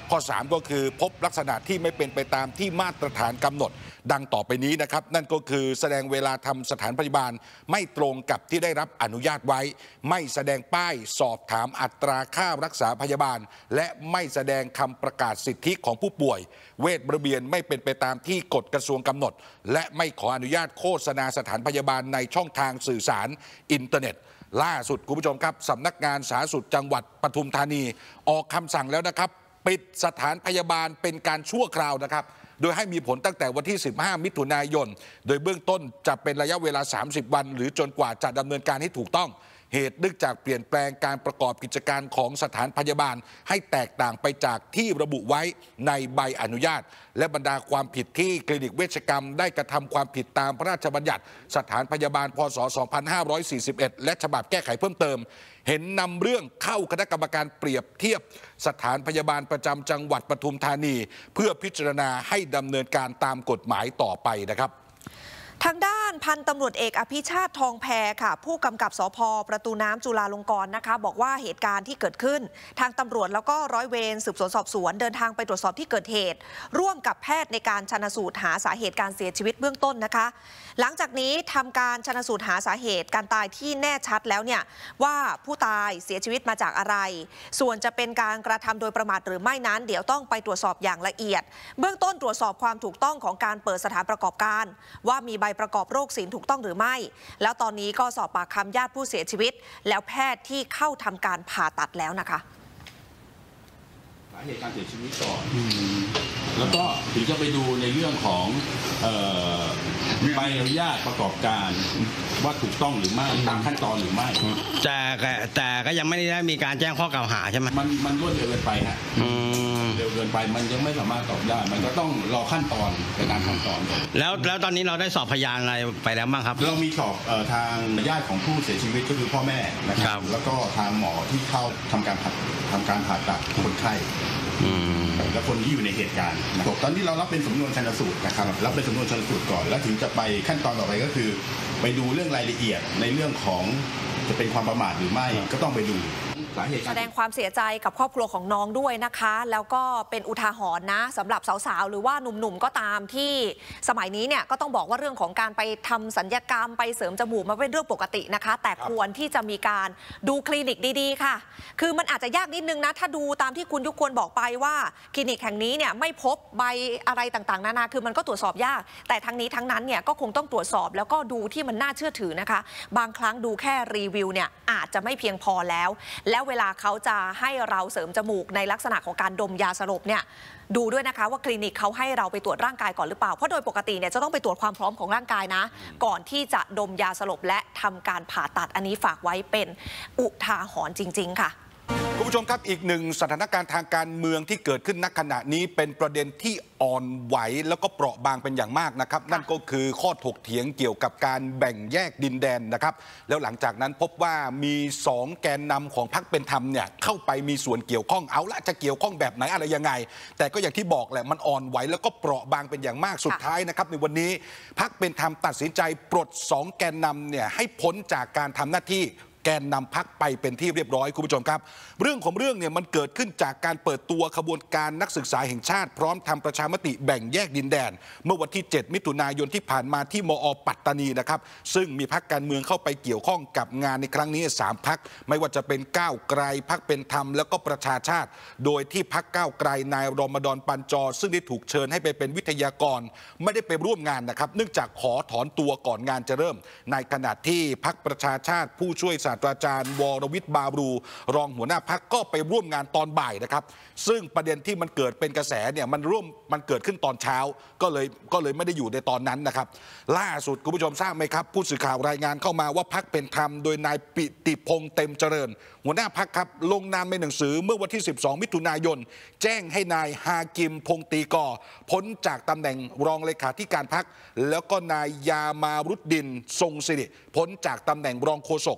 ข้อสามก็คือพบลักษณะที่ไม่เป็นไปตามที่มาตรฐานกำหนดดังต่อไปนี้นะครับนั่นก็คือแสดงเวลาทำสถานพยาบาลไม่ตรงกับที่ได้รับอนุญาตไว้ไม่แสดงป้ายสอบถามอัตราค่ารักษาพยาบาลและไม่แสดงคำประกาศสิทธิของผู้ป่วยเวชระเบียนไม่เป็นไปตามที่กฎกระทรวงกำหนดและไม่ขออนุญาตโฆษณาสถานพยาบาลในช่องทางสื่อสารอินเทอร์เน็ตล่าสุดคุณผู้ชมครับสำนักงานสาธารณสุขจังหวัดปทุมธานีออกคำสั่งแล้วนะครับปิดสถานพยาบาลเป็นการชั่วคราวนะครับโดยให้มีผลตั้งแต่วันที่สิบห้ามิถุนายนโดยเบื้องต้นจะเป็นระยะเวลาสามสิบวันหรือจนกว่าจะดำเนินการให้ถูกต้องเหตุเนื่องจากเปลี่ยนแปลงการประกอบกิจการของสถานพยาบาลให้แตกต่างไปจากที่ระบุไว้ในใบอนุญาตและบรรดาความผิดที่คลินิกเวชกรรมได้กระทำความผิดตามพระราชบัญญัติสถานพยาบาลพ.ศ. สองพันห้าร้อยสี่สิบเอ็ดและฉบับแก้ไขเพิ่มเติมเห็นนำเรื่องเข้าคณะกรรมการเปรียบเทียบสถานพยาบาลประจำจังหวัดปทุมธานีเพื่อพิจารณาให้ดำเนินการตามกฎหมายต่อไปนะครับทางด้านพันตำรวจเอกอภิชาติทองแพค่ะผู้กำกับสภ.ประตูน้ำจุฬาลงกรณ์นะคะบอกว่าเหตุการณ์ที่เกิดขึ้นทางตำรวจแล้วก็ร้อยเวรสืบสวนสอบสวนเดินทางไปตรวจสอบที่เกิดเหตุร่วมกับแพทย์ในการชันสูตรหาสาเหตุการเสียชีวิตเบื้องต้นนะคะหลังจากนี้ทำการชันสูตรหาสาเหตุการตายที่แน่ชัดแล้วเนี่ยว่าผู้ตายเสียชีวิตมาจากอะไรส่วนจะเป็นการกระทำโดยประมาทหรือไม่นั้นเดี๋ยวต้องไปตรวจสอบอย่างละเอียดเบื้องต้นตรวจสอบความถูกต้องของการเปิดสถานประกอบการว่ามีใบประกอบโรคศิลป์ถูกต้องหรือไม่แล้วตอนนี้ก็สอบปากคำญาติผู้เสียชีวิตแล้วแพทย์ที่เข้าทำการผ่าตัดแล้วนะคะสาเหตุการเสียชีวิตก่อนแล้วก็ถึงจะไปดูในเรื่องของใบอนุญาตประกอบการว่าถูกต้องหรือไม่ตามขั้นตอนหรือไม่แต่แต่ก็ยังไม่ได้มีการแจ้งข้อกล่าวหาใช่ไหมมันมันรวดเร็วเกินไปฮะเร็วเกินไปมันยังไม่สามารถตอบได้มันก็ต้องรอขั้นตอนในการขั้นตอนแล้วแล้วตอนนี้เราได้สอบพยานอะไรไปแล้วบ้างครับเรามีสอบทางญาติของผู้เสียชีวิตก็คือพ่อแม่นะครับแล้วก็ทางหมอที่เข้าทำการทำการผ่าตัดคนไข้และคนที่อยู่ในเหตุการณ์ตอนที่เรารับเป็นสำนวนชันสูตรนะครับรับเป็นสำนวนชันสูตรก่อนแล้วถึงจะไปขั้นตอนต่อไปก็คือไปดูเรื่องรายละเอียดในเรื่องของจะเป็นความประมาทหรือไม่ก็ต้องไปดูแสดงความเสียใจกับครอบครัวของน้องด้วยนะคะแล้วก็เป็นอุทาหรณ์นะสำหรับสาวๆหรือว่าหนุ่มๆก็ตามที่สมัยนี้เนี่ยก็ต้องบอกว่าเรื่องของการไปทำศัลยกรรมไปเสริมจมูกมันเป็นเรื่องปกตินะคะแต่ควรที่จะมีการดูคลินิกดีๆค่ะคือมันอาจจะยากนิดนึงนะถ้าดูตามที่คุณยุควรบอกไปว่าคลินิกแห่งนี้เนี่ยไม่พบใบอะไรต่างๆนานาคือมันก็ตรวจสอบยากแต่ทั้งนี้ทั้งนั้นเนี่ยก็คงต้องตรวจสอบแล้วก็ดูที่มันน่าเชื่อถือนะคะบางครั้งดูแค่รีวิวเนี่ยอาจจะไม่เพียงพอแล้วแล้วเวลาเขาจะให้เราเสริมจมูกในลักษณะของการดมยาสลบเนี่ยดูด้วยนะคะว่าคลินิกเขาให้เราไปตรวจร่างกายก่อนหรือเปล่าเพราะโดยปกติเนี่ยจะต้องไปตรวจความพร้อมของร่างกายนะก่อนที่จะดมยาสลบและทำการผ่าตัดอันนี้ฝากไว้เป็นอุทาหรณ์จริงๆค่ะคุณผู้ชมครับอีกหนึ่งสถานการณ์ทางการเมืองที่เกิดขึ้นณขณะนี้เป็นประเด็นที่อ่อนไหวแล้วก็เปราะบางเป็นอย่างมากนะครับนั่นก็คือข้อถกเถียงเกี่ยวกับการแบ่งแยกดินแดนนะครับแล้วหลังจากนั้นพบว่ามีสองแกนนำของพรรคเป็นธรรมเนี่ยเข้าไปมีส่วนเกี่ยวข้องเอาละจะเกี่ยวข้องแบบไหนอะไรยังไงแต่ก็อย่างที่บอกแหละมันอ่อนไหวแล้วก็เปราะบางเป็นอย่างมากสุดท้ายนะครับในวันนี้พรรคเป็นธรรมตัดสินใจปลดสองแกนนำเนี่ยให้พ้นจากการทำหน้าที่แกนนำพรรคไปเป็นที่เรียบร้อยคุณผู้ชมครับเรื่องของเรื่องเนี่ยมันเกิดขึ้นจากการเปิดตัวขบวนการนักศึกษาแห่งชาติพร้อมทำประชามติแบ่งแยกดินแดนเมื่อวันที่เจ็ดมิถุนายนที่ผ่านมาที่มอ.ปัตตานีนะครับซึ่งมีพรรคการเมืองเข้าไปเกี่ยวข้องกับงานในครั้งนี้สามพรรคไม่ว่าจะเป็นก้าวไกลพรรคเป็นธรรมแล้วก็ประชาชาติโดยที่พรรคก้าวไกลนายรอมฎอนปัญจอซึ่งได้ถูกเชิญให้ไปเป็นวิทยากรไม่ได้ไปร่วมงานนะครับเนื่องจากขอถอนตัวก่อนงานจะเริ่มในขณะที่พรรคประชาชาติผู้ช่วยศาสตราจารย์วรวิทย์บาบรูรองหัวหน้าพรรคก็ไปร่วมงานตอนบ่ายนะครับซึ่งประเด็นที่มันเกิดเป็นกระแสเนี่ยมันร่วมมันเกิดขึ้นตอนเช้าก็เลยก็เลยไม่ได้อยู่ในตอนนั้นนะครับล่าสุดคุณผู้ชมทราบไหมครับผู้สื่อข่าวรายงานเข้ามาว่าพรรคเป็นธรรมโดยนายปิติพงษ์เต็มเจริญหัวหน้าพรรคครับลงนามในหนังสือเมื่อวันที่สิบสองมิถุนายนแจ้งให้นายฮากิมพงตีกอพ้นจากตำแหน่งรองเลขาธิการพรรคแล้วก็นายยามารุดดินทรงสิริพ้นจากตำแหน่งรองโฆษกต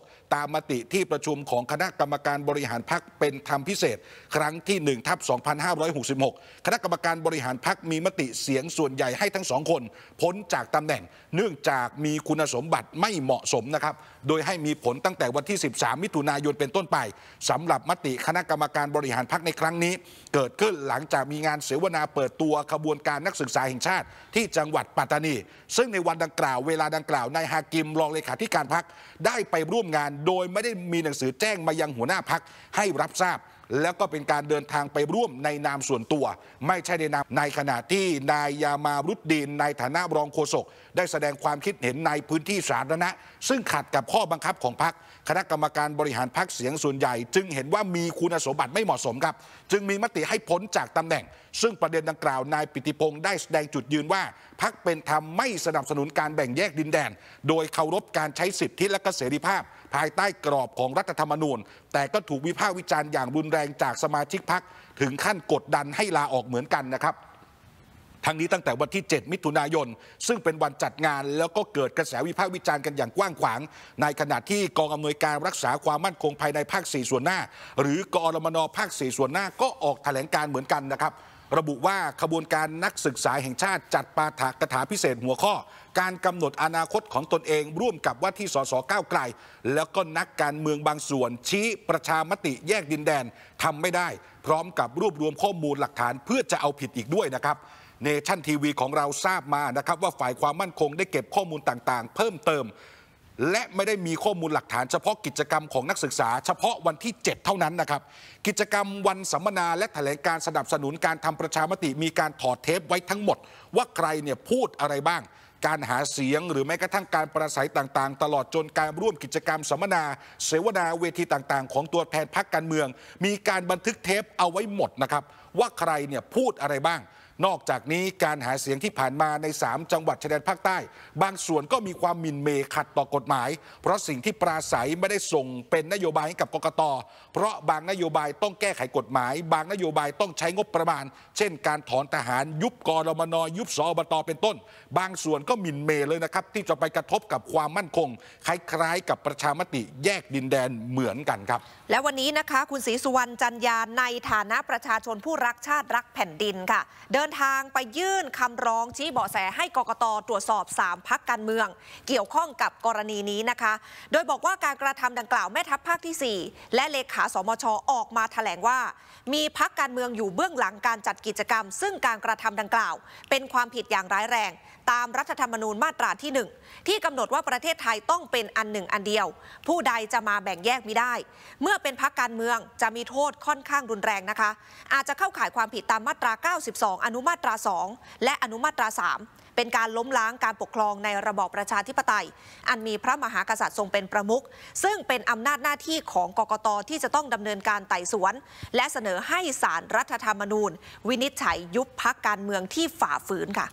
ามติที่ประชุมของคณะกรรมการบริหารพรรคเป็นธรรมพิเศษครั้งที่หนึ่งทับสองพันห้าร้อยหกสิบหกคณะกรรมการบริหารพรรคมีมติเสียงส่วนใหญ่ให้ทั้งสองคนพ้นจากตำแหน่งเนื่องจากมีคุณสมบัติไม่เหมาะสมนะครับโดยให้มีผลตั้งแต่วันที่สิบสามมิถุนายนเป็นต้นไปสำหรับมติคณะกรรมการบริหารพรรคในครั้งนี้เกิดขึ้นหลังจากมีงานเสวนาเปิดตัวขบวนการนักศึกษาแห่งชาติที่จังหวัดปัตตานีซึ่งในวันดังกล่าวเวลาดังกล่าวนายฮากิมรองเลขาธิการพรรคได้ไปร่วมงานโดยไม่ได้มีหนังสือแจ้งมายังหัวหน้าพรรคให้รับทราบแล้วก็เป็นการเดินทางไปร่วมในนามส่วนตัวไม่ใช่ในนามในขณะที่นายยามารุดดีนในฐานะรองโฆษกได้แสดงความคิดเห็นในพื้นที่สาธารณะซึ่งขัดกับข้อบังคับของพรรคคณะกรรมการบริหารพรรคเสียงส่วนใหญ่จึงเห็นว่ามีคุณสมบัติไม่เหมาะสมครับจึงมีมติให้พ้นจากตำแหน่งซึ่งประเด็นดังกล่าวนายปิติพงษ์ได้แสดงจุดยืนว่าพรรคเป็นธรรมไม่สนับสนุนการแบ่งแยกดินแดนโดยเคารพการใช้สิทธิและเสรีภาพภายใต้กรอบของรัฐธรรมนูญแต่ก็ถูกวิพากษ์วิจารณ์อย่างรุนแรงจากสมาชิกพรรคถึงขั้นกดดันให้ลาออกเหมือนกันนะครับทั้งนี้ตั้งแต่วันที่เจ็ดมิถุนายนซึ่งเป็นวันจัดงานแล้วก็เกิดกระแสวิพากษ์วิจารณ์กันอย่างกว้างขวางในขณะที่กองอำนวยการรักษาความมั่นคงภายในภาคสี่ส่วนหน้าหรือกอรมนภาคสี่ส่วนหน้าก็ออกแถลงการเหมือนกันนะครับระบุว่าขบวนการนักศึกษาแห่งชาติจัดปาฐกถาพิเศษหัวข้อการกำหนดอนาคตของตนเองร่วมกับว่าที่สสก้าวไกลแล้วก็นักการเมืองบางส่วนชี้ประชามติแยกดินแดนทำไม่ได้พร้อมกับรวบรวมข้อมูลหลักฐานเพื่อจะเอาผิดอีกด้วยนะครับเนชั่นทีวีของเราทราบมานะครับว่าฝ่ายความมั่นคงได้เก็บข้อมูลต่างๆเพิ่มเติมและไม่ได้มีข้อมูลหลักฐานเฉพาะกิจกรรมของนักศึกษาเฉพาะวันที่เจ็ดเท่านั้นนะครับกิจกรรมวันสัมมนาและแถลงการสนับสนุนการทำประชามติมีการถอดเทปไว้ทั้งหมดว่าใครเนี่ยพูดอะไรบ้างการหาเสียงหรือแม้กระทั่งการประสัยต่างๆตลอดจนการร่วมกิจกรรมสัมมนาเสวนาเวทีต่างๆของตัวแทนพรรคการเมืองมีการบันทึกเทปเอาไว้หมดนะครับว่าใครเนี่ยพูดอะไรบ้างนอกจากนี้การหาเสียงที่ผ่านมาในสามจังหวัดชายแดนภาคใต้บางส่วนก็มีความหมิ่นเหม่ขัดต่อกฎหมายเพราะสิ่งที่ปราศัยไม่ได้ส่งเป็นนโยบายให้กับกกต.เพราะบางนโยบายต้องแก้ไขกฎหมายบางนโยบายต้องใช้งบประมาณเช่นการถอนทหารยุบกรมน.ยุบสอบต.เป็นต้นบางส่วนก็หมิ่นเหม่เลยนะครับที่จะไปกระทบกับความมั่นคงคล้ายๆกับประชามติแยกดินแดนเหมือนกันครับและวันนี้นะคะคุณศรีสุวรรณจันยาในฐานะประชาชนผู้รักชาติรักแผ่นดินค่ะเดินทางไปยื่นคำร้องชี้เบาะแสให้กกต.ตรวจสอบสามพรรคการเมืองเกี่ยวข้องกับกรณีนี้นะคะโดยบอกว่าการกระทำดังกล่าวแม่ทัพภาคที่สี่และเลขาสมช.ออกมาแถลงว่ามีพรรคการเมืองอยู่เบื้องหลังการจัดกิจกรรมซึ่งการกระทำดังกล่าวเป็นความผิดอย่างร้ายแรงตามรัฐธรรมนูญมาตราที่หนึ่งที่กำหนดว่าประเทศไทยต้องเป็นอันหนึ่งอันเดียวผู้ใดจะมาแบ่งแยกมิได้เมื่อเป็นพรรคการเมืองจะมีโทษค่อนข้างรุนแรงนะคะอาจจะเข้าข่ายความผิดตามมาตราเก้าสิบสองอนุมาตราสองและอนุมาตราสามเป็นการล้มล้างการปกครองในระบอบประชาธิปไตยอันมีพระมหากษัตริย์ทรงเป็นประมุขซึ่งเป็นอำนาจหน้าที่ของกกต.ที่จะต้องดำเนินการไต่สวนและเสนอให้ศาลรัฐธรรมนูญวินิจฉัยยุบพรรคการเมืองที่ฝ่าฝืนค่ะ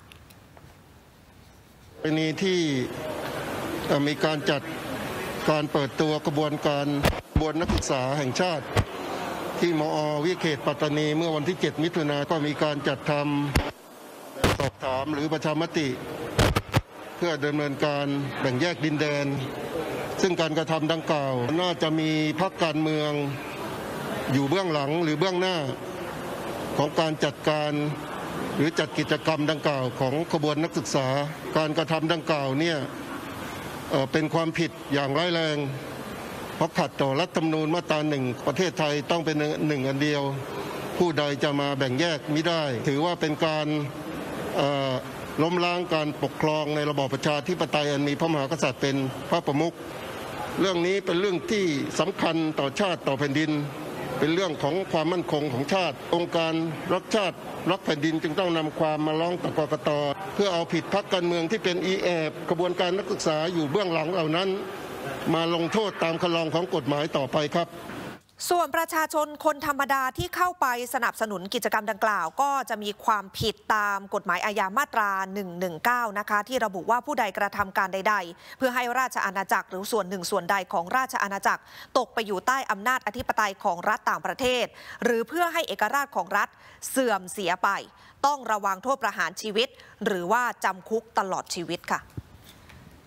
กรณีที่มีการจัดการเปิดตัวกระบวนการกระบวนนักศึกษาแห่งชาติที่มอ.วิเขตปัตตานีเมื่อวันที่เจ็ดมิถุนายนก็มีการจัดทำสอบถามหรือประชามติเพื่อดำเนินการแบ่งแยกดินแดนซึ่งการกระทำดังกล่าวน่าจะมีพรรคการเมืองอยู่เบื้องหลังหรือเบื้องหน้าของการจัดการหรือจัดกิจกรรมดังกล่าวของขบวนนักศึกษาการกระทำดังกล่าวเนี่ย เอ่อ เป็นความผิดอย่างร้ายแรงเพราะขัดต่อรัฐธรรมนูญมาตราหนึ่งประเทศไทยต้องเป็นหนึ่งอันเดียวผู้ใดจะมาแบ่งแยกมิได้ถือว่าเป็นการล้มล้างการปกครองในระบอบประชาธิปไตยอันมีพระมหากษัตริย์เป็นพระประมุขเรื่องนี้เป็นเรื่องที่สำคัญต่อชาติต่อแผ่นดินเป็นเรื่องของความมั่นคงของชาติองค์การรักชาติรักแผ่นดินจึงต้องนำความมาร้องต่อกกต.เพื่อเอาผิดพรรคการเมืองที่เป็นอีแอบกระบวนการนักศึกษาอยู่เบื้องหลังเหล่านั้นมาลงโทษตามคำลองของกฎหมายต่อไปครับส่วนประชาชนคนธรรมดาที่เข้าไปสนับสนุนกิจกรรมดังกล่าวก็จะมีความผิดตามกฎหมายอาญามาตราหนึ่งหนึ่งเก้านะคะที่ระบุว่าผู้ใดกระทำการใดๆเพื่อให้ราชอาณาจักรหรือส่วนหนึ่งส่วนใดของราชอาณาจักรตกไปอยู่ใต้อำนาจอธิปไตยของรัฐต่างประเทศหรือเพื่อให้เอกราชของรัฐเสื่อมเสียไปต้องระวังโทษประหารชีวิตหรือว่าจำคุกตลอดชีวิตค่ะ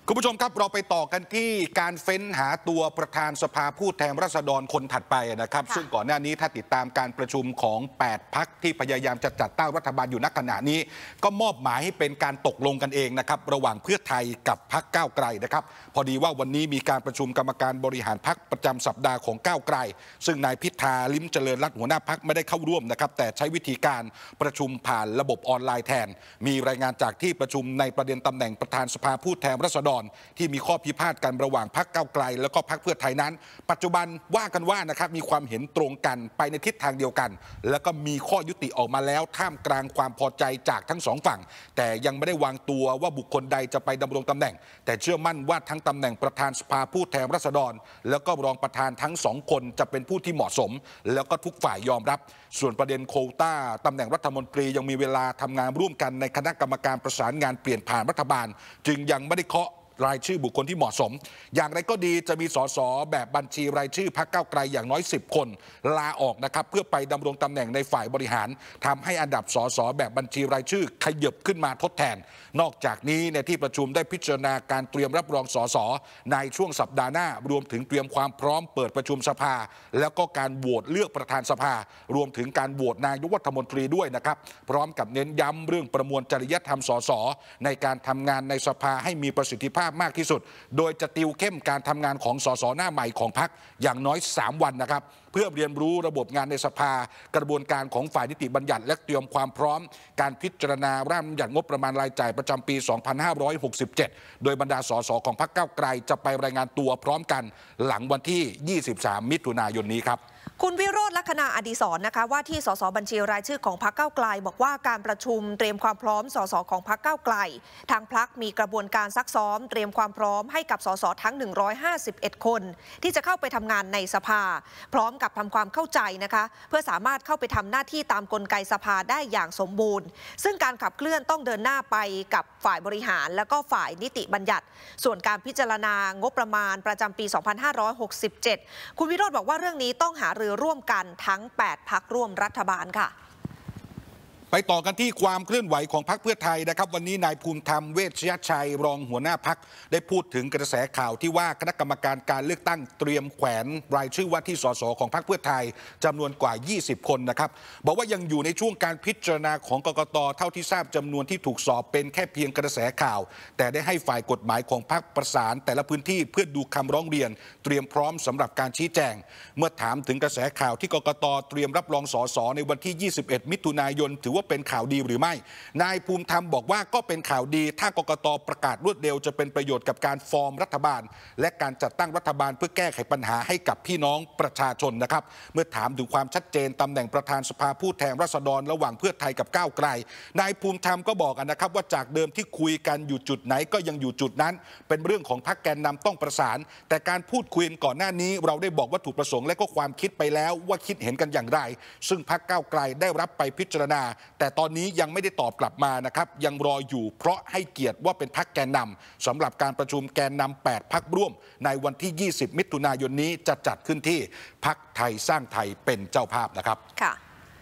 คุณผู้ชมครับเราไปต่อกันที่การเฟ้นหาตัวประธานสภาผู้แทนราษฎรคนถัดไปนะครับซึ่งก่อนหน้านี้ถ้าติดตามการประชุมของแปดพรรคที่พยายามจะจัดตั้งรัฐบาลอยู่ณขณะนี้ก็มอบหมายให้เป็นการตกลงกันเองนะครับระหว่างเพื่อไทยกับพรรคก้าวไกลนะครับพอดีว่าวันนี้มีการประชุมกรรมการบริหารพรรคประจำสัปดาห์ของก้าวไกลซึ่งนายพิธาลิ้มเจริญรัตน์หัวหน้าพรรคไม่ได้เข้าร่วมนะครับแต่ใช้วิธีการประชุมผ่านระบบออนไลน์แทนมีรายงานจากที่ประชุมในประเด็นตำแหน่งประธานสภาผู้แทนราษฎรที่มีข้อพิพาทกันระหว่างพรรคก้าวไกลแล้วก็พรรคเพื่อไทยนั้นปัจจุบันว่ากันว่านะครับมีความเห็นตรงกันไปในทิศทางเดียวกันแล้วก็มีข้อยุติออกมาแล้วท่ามกลางความพอใจจากทั้งสองฝั่งแต่ยังไม่ได้วางตัวว่าบุคคลใดจะไปดำรงตำแหน่งแต่เชื่อมั่นว่าทั้งตำแหน่งประธานสภาผู้แทนราษฎรแล้วก็รองประธานทั้งสองคนจะเป็นผู้ที่เหมาะสมแล้วก็ทุกฝ่ายยอมรับส่วนประเด็นโควต้าตำแหน่งรัฐมนตรียังมีเวลาทำงานร่วมกันในคณะกรรมการประสานงานเปลี่ยนผ่านรัฐบาลจึงยังไม่ได้เคาะรายชื่อบุคคลที่เหมาะสมอย่างไรก็ดีจะมีสสแบบบัญชีรายชื่อพรรคก้าวไกลอย่างน้อยสิบคนลาออกนะครับเพื่อไปดำรงตำแหน่งในฝ่ายบริหารทำให้อันดับสสแบบบัญชีรายชื่อขยับขึ้นมาทดแทนนอกจากนี้ในที่ประชุมได้พิจารณาการเตรียมรับรองสสในช่วงสัปดาห์หน้ารวมถึงเตรียมความพร้อมเปิดประชุมสภาแล้วก็การโหวตเลือกประธานสภารวมถึงการโหวตนายกรัฐมนตรีด้วยนะครับพร้อมกับเน้นย้ำเรื่องประมวลจริยธรรมสสในการทำงานในสภาให้มีประสิทธิภาพมากที่สุดโดยจะติวเข้มการทำงานของสสหน้าใหม่ของพรรคอย่างน้อยสามวันนะครับเพื่อเรียนรู้ระบบงานในสภากระบวนการของฝ่ายนิติบัญญัติและเตรียมความพร้อมการพิจารณาร่างบัญญัติงบประมาณรายจ่ายประจำปี สองพันห้าร้อยหกสิบเจ็ด โดยบรรดาสสของพรรคก้าวไกลจะไปรายงานตัวพร้อมกันหลังวันที่ ยี่สิบสาม มิถุนายนนี้ครับคุณวิโรจน์ ลัคนาอดิศรนะคะว่าที่สสบัญชีรายชื่อของพรรคก้าวไกลบอกว่าการประชุมเตรียมความพร้อมสสของพรรคก้าวไกลทางพรรคมีกระบวนการซักซ้อมเตรียมความพร้อมให้กับสสทั้งหนึ่งร้อยห้าสิบเอ็ดคนที่จะเข้าไปทำงานในสภาพร้อมกับทำความเข้าใจนะคะเพื่อสามารถเข้าไปทำหน้าที่ตามกลไกสภาได้อย่างสมบูรณ์ซึ่งการขับเคลื่อนต้องเดินหน้าไปกับฝ่ายบริหารและก็ฝ่ายนิติบัญญัติส่วนการพิจารณางบประมาณประจำปี สองพันห้าร้อยหกสิบเจ็ด คุณวิโรจน์บอกว่าเรื่องนี้ต้องหารือร่วมกันทั้งแปดพรรคร่วมรัฐบาลค่ะไปต่อกันที่ความเคลื่อนไหวของพรรคเพื่อไทยนะครับวันนี้นายภูมิธรรมเวชยชัยรองหัวหน้าพรรคได้พูดถึงกระแสข่าวที่ว่าคณะกรรมการการเลือกตั้งเตรียมแขวนรายชื่อว่าที่สสของพรรคเพื่อไทยจำนวนกว่า ยี่สิบ คนนะครับบอกว่ายังอยู่ในช่วงการพิจารณาของกกต.เท่าที่ทราบจำนวนที่ถูกสอบเป็นแค่เพียงกระแสข่าวแต่ได้ให้ฝ่ายกฎหมายของพรรคประสานแต่ละพื้นที่เพื่อดูคำร้องเรียนเตรียมพร้อมสำหรับการชี้แจงเมื่อถามถึงกระแสข่าวที่กกต.เตรียมรับรองสสในวันที่ ยี่สิบเอ็ด มิถุนายนถือว่าเป็นข่าวดีหรือไม่นายภูมิธรรมบอกว่าก็เป็นข่าวดีถ้ากกต.ประกาศรวดเร็วจะเป็นประโยชน์กับการฟอร์มรัฐบาลและการจัดตั้งรัฐบาลเพื่อแก้ไขปัญหาให้กับพี่น้องประชาชนนะครับเมื่อถามถึงความชัดเจนตำแหน่งประธานสภาผู้แทนราษฎรระหว่างเพื่อไทยกับก้าวไกลนายภูมิธรรมก็บอกนะครับว่าจากเดิมที่คุยกันอยู่จุดไหนก็ยังอยู่จุดนั้นเป็นเรื่องของพรรคแกนนำต้องประสานแต่การพูดคุยก่อนหน้านี้เราได้บอกวัตถุประสงค์และก็ความคิดไปแล้วว่าคิดเห็นกันอย่างไรซึ่งพรรคก้าวไกลได้รับไปพิจารณาแต่ตอนนี้ยังไม่ได้ตอบกลับมานะครับยังรออยู่เพราะให้เกียรติว่าเป็นพรรคแกนนำสำหรับการประชุมแกนนำแปดพรรคร่วมในวันที่ ยี่สิบ มิถุนายนนี้จะจัดขึ้นที่พรรคไทยสร้างไทยเป็นเจ้าภาพนะครับค่ะ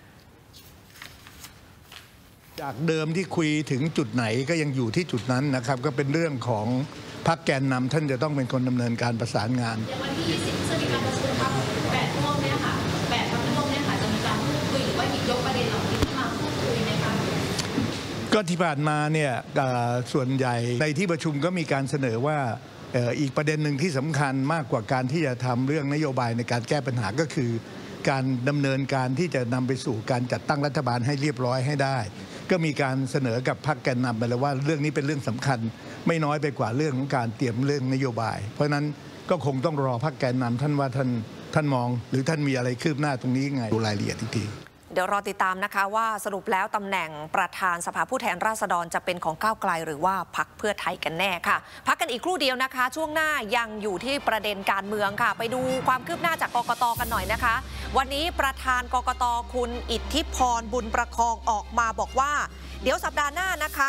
จากเดิมที่คุยถึงจุดไหนก็ยังอยู่ที่จุดนั้นนะครับก็เป็นเรื่องของพรรคแกนนำท่านจะต้องเป็นคนดำเนินการประสานงานวันที่ยี่สิบจะมีการประชุมพรรคแปดร่วมเนี่ยค่ะแปดพรรคร่วมเนี่ยค่ะจะมีการพูดคุยหรือว่าหยิบยกประเด็นเหล่านี้ขึ้นมาพูดคุยในการก็ที่ผ่านมาเนี่ยส่วนใหญ่ในที่ประชุมก็มีการเสนอว่าอีกประเด็นหนึ่งที่สำคัญมากกว่าการที่จะทำเรื่องนโยบายในการแก้ปัญหาก็คือการดำเนินการที่จะนำไปสู่การจัดตั้งรัฐบาลให้เรียบร้อยให้ได้ก็มีการเสนอกับพรรคแกนนำไปแล้วว่าเรื่องนี้เป็นเรื่องสำคัญไม่น้อยไปกว่าเรื่องของการเตรียมเรื่องนโยบายเพราะนั้นก็คงต้องรอพรรคแกนนำท่านว่าท่านท่านมองหรือท่านมีอะไรคืบหน้าตรงนี้ไงดูรายละเอียดอีกทีเดี๋ยวรอติดตามนะคะว่าสรุปแล้วตำแหน่งประธานสภาผู้แทนราษฎรจะเป็นของก้าวไกลหรือว่าพรรคเพื่อไทยกันแน่ค่ะพักกันอีกครู่เดียวนะคะช่วงหน้ายังอยู่ที่ประเด็นการเมืองค่ะไปดูความคืบหน้าจากกกต.กันหน่อยนะคะวันนี้ประธานกกต.คุณอิทธิพรบุญประคองออกมาบอกว่าเดี๋ยวสัปดาห์หน้านะคะ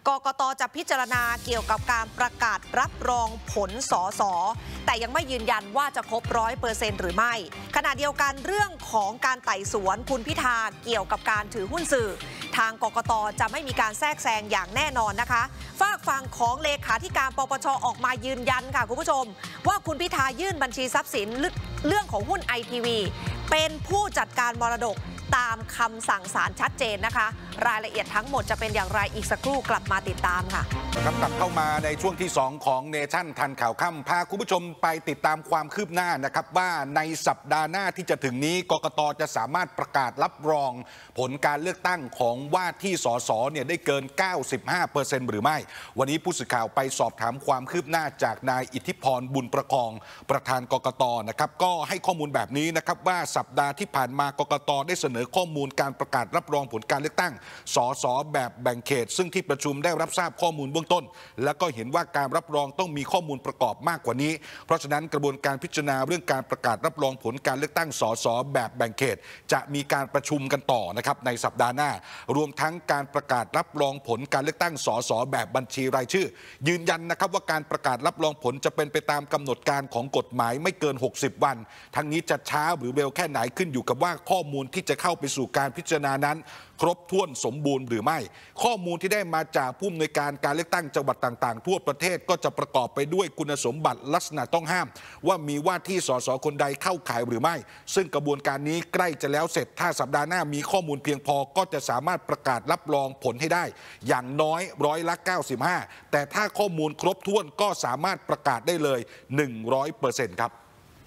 กกต.จะพิจารณาเกี่ยวกับการประกาศรับรองผลสสแต่ยังไม่ยืนยันว่าจะครบร้อยเปอร์เซ็นต์หรือไม่ขณะเดียวกันเรื่องของการไต่สวนคุณพิธาเกี่ยวกับการถือหุ้นสื่อทางกกต.จะไม่มีการแทรกแซงอย่างแน่นอนนะคะฝากฝั่งของเลขาธิการปปช.ออกมายืนยันค่ะคุณผู้ชมว่าคุณพิธายื่นบัญชีทรัพย์สินเรื่องของหุ้นไอทีวีเป็นผู้จัดการมรดกตามคำสั่งศาลชัดเจนนะคะรายละเอียดทั้งหมดจะเป็นอย่างไรอีกสักครู่กลับมาติดตามค่ะครับกลับเข้ามาในช่วงที่สองของเนชั่นทันข่าวค่ำพาคุณผู้ชมไปติดตามความคืบหน้านะครับว่าในสัปดาห์หน้าที่จะถึงนี้กกต.จะสามารถประกาศรับรองผลการเลือกตั้งของว่าที่สสเนี่ยได้เกิน เก้าสิบห้าเปอร์เซ็นต์ หรือไม่วันนี้ผู้สื่อข่าวไปสอบถามความคืบหน้าจากนายอิทธิพรบุญประคองประธานกกต.นะครับก็ให้ข้อมูลแบบนี้นะครับว่าสัปดาห์ที่ผ่านมากกต.ได้เสนอข้อมูลการประกาศรับรองผลการเลือกตั้งสสแบบแบ่งเขตซึ่งที่ประชุมได้รับทราบข้อมูลเบื้องต้นแล้วก็เห็นว่าการรับรองต้องมีข้อมูลประกอบมากกว่านี้เพราะฉะนั้นกระบวนการพิจารณาเรื่องการประกาศรับรองผลการเลือกตั้งสสแบบแบ่งเขตจะมีการประชุมกันต่อนะครับในสัปดาห์หน้ารวมทั้งการประกาศรับรองผลการเลือกตั้งสสแบบบัญชีรายชื่อยืนยันนะครับว่าการประกาศรับรองผลจะเป็นไปตามกำหนดการของกฎหมายไม่เกินหกสิบวันทั้งนี้จะช้าหรือเร็วแค่ไหนขึ้นอยู่กับว่าข้อมูลที่จะเข้าไปสู่การพิจารณานั้นครบถ้วนสมบูรณ์หรือไม่ข้อมูลที่ได้มาจากผู้อำนวยการการเลือกตั้งจังหวัดต่างๆทั่วประเทศก็จะประกอบไปด้วยคุณสมบัติลักษณะต้องห้ามว่ามีว่าที่สสคนใดเข้าข่ายหรือไม่ซึ่งกระบวนการนี้ใกล้จะแล้วเสร็จถ้าสัปดาห์หน้ามีข้อมูลเพียงพอก็จะสามารถประกาศรับรองผลให้ได้อย่างน้อยร้อยละเก้าสิบห้าแต่ถ้าข้อมูลครบถ้วนก็สามารถประกาศได้เลย หนึ่งร้อยเปอร์เซ็นต์ ครับ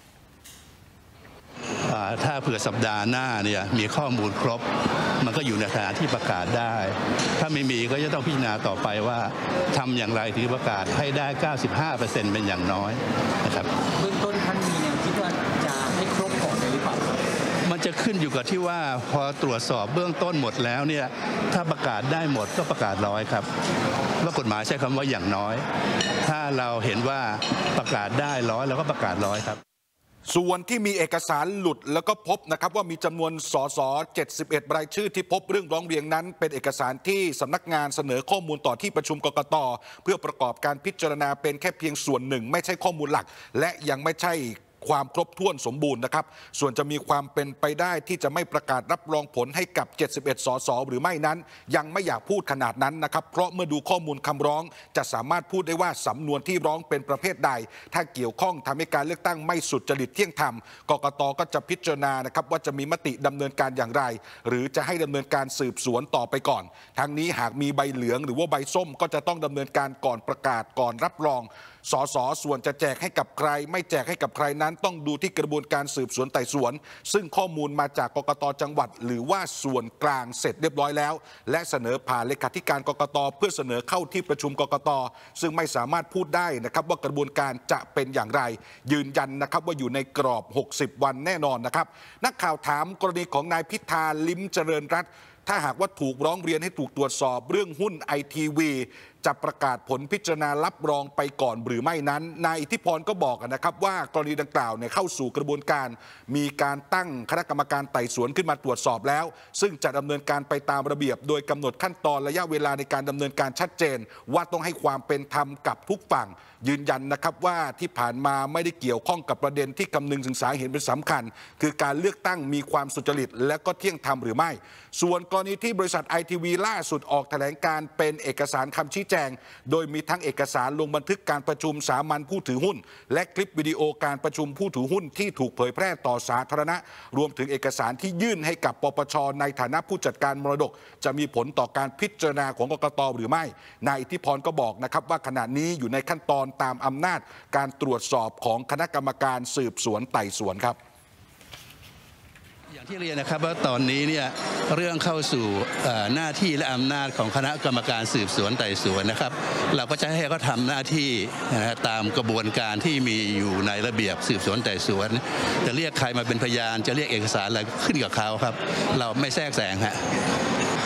ถ้าเผื่อสัปดาห์หน้าเนี่ยมีข้อมูลครบมันก็อยู่ในฐานะที่ประกาศได้ถ้าไม่มีก็จะต้องพิจารณาต่อไปว่าทำอย่างไรถึงประกาศให้ได้ เก้าสิบห้าเปอร์เซ็นต์ เป็นอย่างน้อยนะครับเบื้องต้นท่านมีแนวคิดว่าจะให้ครบก่อนหรือเปล่ามันจะขึ้นอยู่กับที่ว่าพอตรวจสอบเบื้องต้นหมดแล้วเนี่ยถ้าประกาศได้หมดก็ประกาศร้อยครับว่ากฎหมายใช้คำว่าอย่างน้อยถ้าเราเห็นว่าประกาศได้ร้อยเราก็ประกาศร้อยครับส่วนที่มีเอกสารหลุดแล้วก็พบนะครับว่ามีจำนวนสสเจ็ดสิบเอ็ดรายชื่อที่พบเรื่องร้องเรียนนั้นเป็นเอกสารที่สำนักงานเสนอข้อมูลต่อที่ประชุมกกต.เพื่อประกอบการพิจารณาเป็นแค่เพียงส่วนหนึ่งไม่ใช่ข้อมูลหลักและยังไม่ใช่ความครบถ้วนสมบูรณ์นะครับส่วนจะมีความเป็นไปได้ที่จะไม่ประกาศรับรองผลให้กับเจ็ดสิบเอ็ดสสหรือไม่นั้นยังไม่อยากพูดขนาดนั้นนะครับเพราะเมื่อดูข้อมูลคำร้องจะสามารถพูดได้ว่าสำนวนที่ร้องเป็นประเภทใดถ้าเกี่ยวข้องทำให้การเลือกตั้งไม่สุจริตเที่ยงธรรมกกต.ก็จะพิจารณานะครับว่าจะมีมติดำเนินการอย่างไรหรือจะให้ดำเนินการสืบสวนต่อไปก่อนทั้งนี้หากมีใบเหลืองหรือว่าใบส้มก็จะต้องดำเนินการก่อนประกาศก่อนรับรองสสส่วนจะแจกให้กับใครไม่แจกให้กับใครนั้นต้องดูที่กระบวนการสืบสวนไต่สวนซึ่งข้อมูลมาจากกกต.จังหวัดหรือว่าส่วนกลางเสร็จเรียบร้อยแล้วและเสนอผ่านเลขาธิการกกต.เพื่อเสนอเข้าที่ประชุมกกต.ซึ่งไม่สามารถพูดได้นะครับว่ากระบวนการจะเป็นอย่างไรยืนยันนะครับว่าอยู่ในกรอบหกสิบวันแน่นอนนะครับนักข่าวถามกรณีของนายพิธาลิ้มเจริญรัตน์ถ้าหากว่าถูกร้องเรียนให้ถูกตรวจสอบเรื่องหุ้นไอทีวีจะประกาศผลพิจารณารับรองไปก่อนหรือไม่นั้นนายอิทธิพรก็บอกนะครับว่ากรณีดังกล่าวเนี่ยเข้าสู่กระบวนการมีการตั้งคณะกรรมการไต่สวนขึ้นมาตรวจสอบแล้วซึ่งจะดำเนินการไปตามระเบียบโดยกำหนดขั้นตอนระยะเวลาในการดำเนินการชัดเจนว่าต้องให้ความเป็นธรรมกับทุกฝั่งยืนยันนะครับว่าที่ผ่านมาไม่ได้เกี่ยวข้องกับประเด็นที่คำนึงถึงสาเหตุเป็นสำคัญคือการเลือกตั้งมีความสุจริตและก็เที่ยงธรรมหรือไม่ส่วนกรณีที่บริษัทไอทีวีล่าสุดออกแถลงการเป็นเอกสารคำชี้แจงโดยมีทั้งเอกสารลงบันทึกการประชุมสามัญผู้ถือหุ้นและคลิปวิดีโอการประชุมผู้ถือหุ้นที่ถูกเผยแพร่ต่อสาธารณะรวมถึงเอกสารที่ยื่นให้กับปปช.ในฐานะผู้จัดการมรดกจะมีผลต่อการพิจารณาของกกต.หรือไม่นายอิทธิพรก็บอกนะครับว่าขณะนี้อยู่ในขั้นตอนตามอำนาจการตรวจสอบของคณะกรรมการสืบสวนไต่สวนครับอย่างที่เรียนนะครับว่าตอนนี้เนี่ยเรื่องเข้าสู่หน้าที่และอำนาจของคณะกรรมการสืบสวนไต่สวนนะครับเราก็จะให้เขาทำหน้าที่นะตามกระบวนการที่มีอยู่ในระเบียบสืบสวนไต่สวนจะเรียกใครมาเป็นพยานจะเรียกเอกสารอะไรขึ้นกับเขาครับเราไม่แทรกแซงฮะ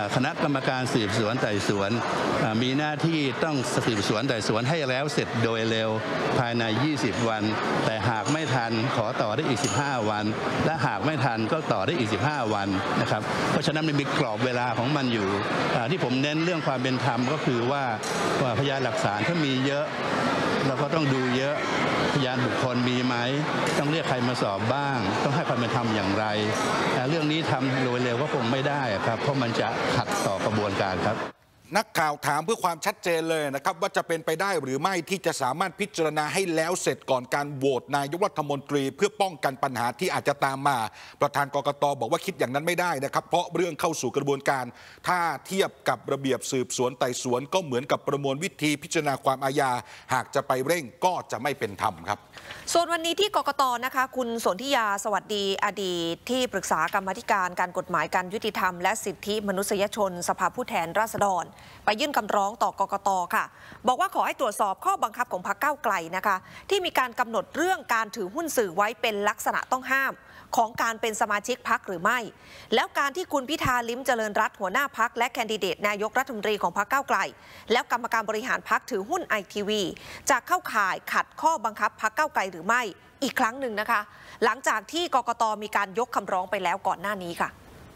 คณะกรรมการสืบสวนไต่สวนมีหน้าที่ต้องสืบสวนไต่สวนให้แล้วเสร็จโดยเร็วภายในยี่สิบวันแต่หากไม่ทันขอต่อได้อีกสิบห้าวันและหากไม่ทันก็ต่อได้อีกสิบห้าวันนะครับเพราะฉะนั้นมันมีกรอบเวลาของมันอยู่ที่ผมเน้นเรื่องความเป็นธรรมก็คือว่าพยานหลักฐานถ้ามีเยอะเราก็ต้องดูเยอะพยานบุคคลมีไหมต้องเรียกใครมาสอบบ้างต้องให้ความเป็นธรรมอย่างไรเรื่องนี้ทำโดยเร็วก็คงไม่ได้ครับเพราะมันจะขัดต่อกระบวนการครับนักข่าวถามเพื่อความชัดเจนเลยนะครับว่าจะเป็นไปได้หรือไม่ที่จะสามารถพิจารณาให้แล้วเสร็จก่อนการโหวตนายกรัฐมนตรีเพื่อป้องกันปัญหาที่อาจจะตามมาประธานกกต.บอกว่าคิดอย่างนั้นไม่ได้นะครับเพราะเรื่องเข้าสู่กระบวนการถ้าเทียบกับระเบียบสืบสวนไต่สวนก็เหมือนกับประมวลวิธีพิจารณาความอาญาหากจะไปเร่งก็จะไม่เป็นธรรมครับส่วนวันนี้ที่กกต.นะคะคุณสนธิยาสวัสดีอดีตที่ปรึกษากรรมาธิการการกฎหมายการยุติธรรมและสิทธิมนุษยชนสภาผู้แทนราษฎรไปยื่นคำร้องต่อกกต.ค่ะบอกว่าขอให้ตรวจสอบข้อบังคับของพรรคก้าวไกลนะคะที่มีการกำหนดเรื่องการถือหุ้นสื่อไว้เป็นลักษณะต้องห้ามของการเป็นสมาชิกพรรคหรือไม่แล้วการที่คุณพิธาลิ้มเจริญรัตน์หัวหน้าพรรคและแคนดิเดตนายกรัฐมนตรีของพรรคก้าวไกลแล้วกรรมการบริหารพรรคถือหุ้นไอทีวีจะเข้าข่ายขัดข้อบังคับพรรคก้าวไกลหรือไม่อีกครั้งหนึ่งนะคะหลังจากที่กกต.มีการยกคำร้องไปแล้วก่อนหน้านี้ค่ะ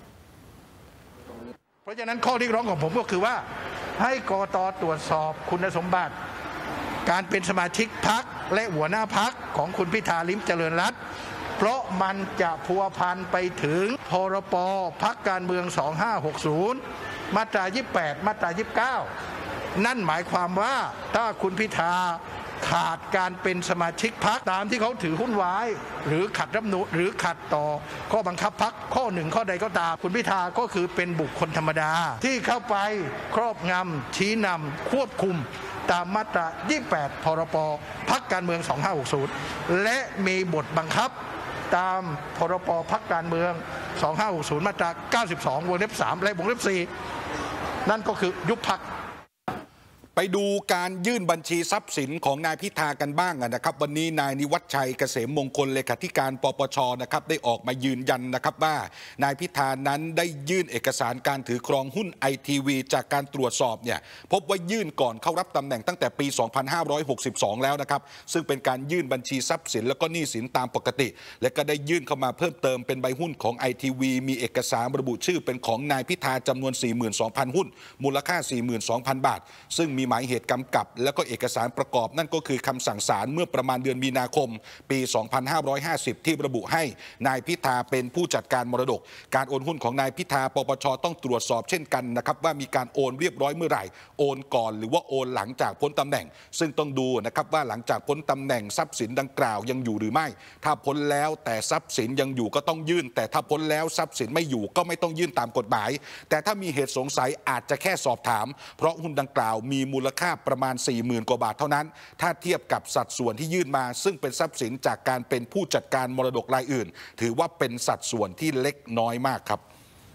เพราะฉะนั้นข้อเรียกร้องของผมก็คือว่าให้กกต.ตรวจสอบคุณสมบัติการเป็นสมาชิกพรรคและหัวหน้าพรรคของคุณพิธาลิ้มเจริญรัตน์เพราะมันจะพัวพันไปถึงพรบพรรคการเมืองสองห้าหกศูนย์มาตรายี่สิบแปดมาตรายี่สิบเก้านั่นหมายความว่าถ้าคุณพิธาขาดการเป็นสมาชิกพรรคตามที่เขาถือหุ้นไว้หรือขัดรัฐธรรมนูญหรือขัดต่อข้อบังคับพรรคข้อหนึ่งข้อใดก็ตามคุณพิธาก็คือเป็นบุคคลธรรมดาที่เข้าไปครอบงำชี้นำควบคุมตามมาตรายี่สิบแปดพรบพรรคการเมืองสองห้าหกศูนย์และมีบทบังคับตามพรบพรรคการเมืองสองห้าหกศูนย์มาตราเก้าสิบสองวงเล็บสามและวงเล็บสี่นั่นก็คือยุบพรรคไปดูการยื่นบัญชีทรัพย์สินของนายพิธากันบ้างนะครับวันนี้นายนิวัฒน์ชัยเกษมมงคลเลขาธิการปปชนะครับได้ออกมายืนยันนะครับว่านายพิธานั้นได้ยื่นเอกสารการถือครองหุ้นไอทีวีจากการตรวจสอบเนี่ยพบว่ายื่นก่อนเข้ารับตำแหน่งตั้งแต่ปีสองพันห้าร้อยหกสิบสองแล้วนะครับซึ่งเป็นการยื่นบัญชีทรัพย์สินแล้วก็หนี้สินตามปกติและก็ได้ยื่นเข้ามาเพิ่มเติมเป็นใบหุ้นของไอทีวีมีเอกสารระบุชื่อเป็นของนายพิธาจำนวน สี่หมื่นสองพัน หุ้นมูลค่า สี่หมื่นสองพัน บาทซึ่งมีหมายเหตุกำกับและก็เอกสารประกอบนั่นก็คือคำสั่งศาลเมื่อประมาณเดือนมีนาคมปีสองพันห้าร้อยห้าสิบที่ระบุให้นายพิธาเป็นผู้จัดการมรดกการโอนหุ้นของนายพิธาปปชต้องตรวจสอบเช่นกันนะครับว่ามีการโอนเรียบร้อยเมื่อไหร่โอนก่อนหรือว่าโอนหลังจากพ้นตำแหน่งซึ่งต้องดูนะครับว่าหลังจากพ้นตำแหน่งทรัพย์สินดังกล่าวยังอยู่หรือไม่ถ้าพ้นแล้วแต่ทรัพย์สินยังอยู่ก็ต้องยื่นแต่ถ้าพ้นแล้วทรัพย์สินไม่อยู่ก็ไม่ต้องยื่นตามกฎหมายแต่ถ้ามีเหตุสงสัยอาจจะแค่สอบถามเพราะหุ้นดังกล่าวมีมูลค่าประมาณ สี่หมื่น กว่าบาทเท่านั้นถ้าเทียบกับสัดส่วนที่ยื่นมาซึ่งเป็นทรัพย์สินจากการเป็นผู้จัดการมรดกรายอื่นถือว่าเป็นสัดส่วนที่เล็กน้อยมากครับ